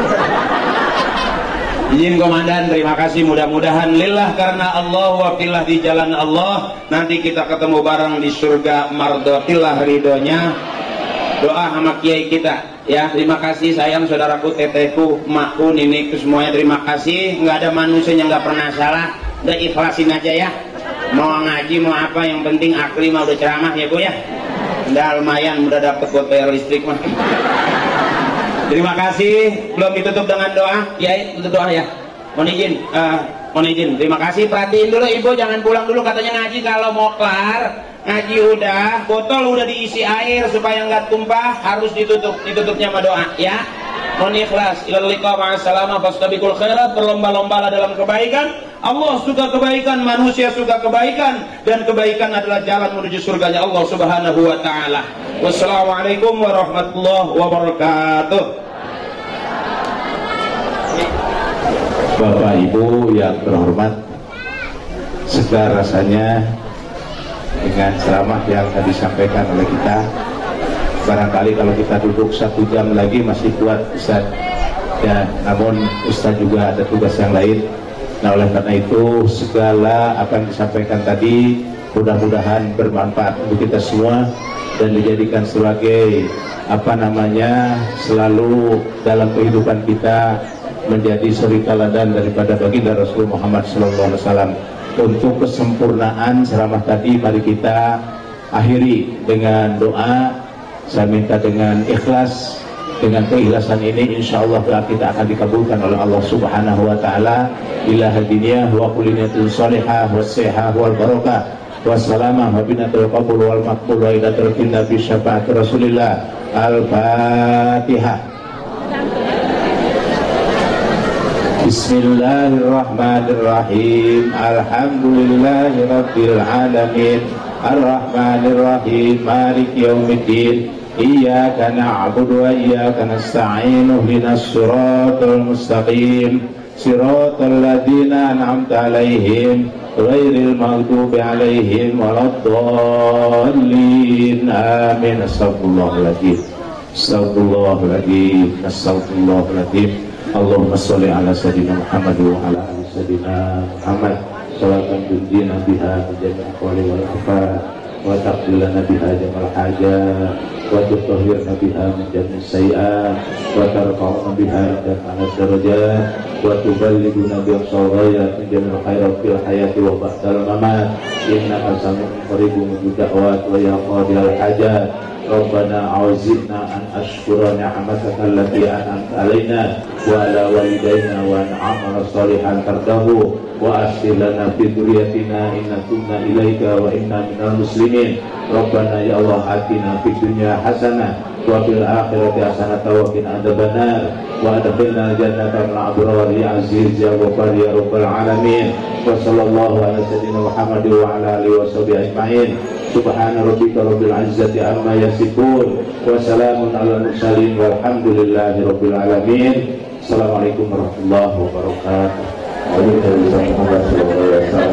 Izin komandan, terima kasih. Mudah-mudahan lillah karena Allah, wafillah di jalan Allah. Nanti kita ketemu bareng di surga mardotillah ridhonya. Doa sama kiai kita. Ya, terima kasih sayang saudaraku, teteku, emakku, nenekku semuanya terima kasih. Nggak ada manusia yang nggak pernah salah. Udah ikhlasin aja ya. Mau ngaji mau apa, yang penting akli mah udah ceramah ya bu ya. Udah lumayan, udah dapet buat bayar listrik mah. Terima kasih. Belum ditutup dengan doa ya, tutup doa ya. Mohon izin, terima kasih. Perhatiin dulu ibu, jangan pulang dulu katanya ngaji. Kalau mau kelar ngaji udah, botol udah diisi air supaya nggak tumpah, harus ditutupnya sama doa ya. Mohon ikhlas. Ilal liqa ma'assalamah fastabiqul khairat. Berlomba-lombalah dalam kebaikan. Allah suka kebaikan, manusia suka kebaikan, dan kebaikan adalah jalan menuju surganya Allah Subhanahu wa taala. Wassalamualaikum warahmatullahi wabarakatuh. Bapak Ibu yang terhormat, segar rasanya dengan ceramah yang tadi disampaikan oleh kita. Barangkali kalau kita duduk 1 jam lagi masih kuat Ustaz ya, namun Ustaz juga ada tugas yang lain. Nah oleh karena itu segala apa yang disampaikan tadi mudah-mudahan bermanfaat untuk kita semua dan dijadikan sebagai selalu dalam kehidupan kita menjadi suri teladan daripada baginda Rasul Muhammad SAW. Untuk kesempurnaan ceramah tadi mari kita akhiri dengan doa. Saya minta dengan ikhlas, dengan keikhlasan ini insyaallah doa kita akan dikabulkan oleh Allah Subhanahu wa taala. Ila hadiniyah wa kulliyatul salihah was-sihah wal barakah wassalamah wa binatul qabul wal maqbul wa ila tarfinna bi syafaat Rasulillah. Al-Fatihah. Bismillahirrahmanirrahim. Alhamdulillahirabbil alamin. Ar-Rahmanir-Rahim. Maliki yaumiddin. Iyyaka na'budu wa iyyaka nasta'in. Ihdinas siratal mustaqim. Siratal ladzina an'amta 'alaihim ghairil maghdubi 'alaihim waladdallin. Amin. Astagfirullahaladzim. Astagfirullahaladzim. Astagfirullahaladzim. Allahumma sholli ala sayyidina Muhammad wa ala ali sayyidina Muhammad. Salatan tunjina biha jami'al aqwali wal afat wa taqdilana biha jamal hajat wa tutahhirna biha min jami'is sayyi'at wa tarfa'una biha indana darajat wa tuballighuna bi aqsawaya min jami'il khairat fil hayati wa ba'dal mamat. Innaka sami'un qaribun mujib da'wat wa ya qadiyal hajat. Rabbana a'udzina an ashkura ni'mataka allati an'amta 'alaina wa 'ala walidayna wa na'amala shalihan tardahu wa aslih lana fi dzurriyyatina inna tubna ilaika wa inna minal muslimin. Rabbana ya Allah atina fid dunya hasanah wa fil akhirati hasanah wa qina adzabannar wa adkhilna jannata ma'al abrar ya aziz ya ghafar ya rabbal alamin. Wa sallallahu ala sayyidina Muhammad wa ala alihi wa sahbihi ajma'in. Subhana rabbika rabbil izzati amma yasifun wa salamun alal mursalin walhamdulillahi rabbil alamin. Assalamualaikum warahmatullahi wabarakatuh.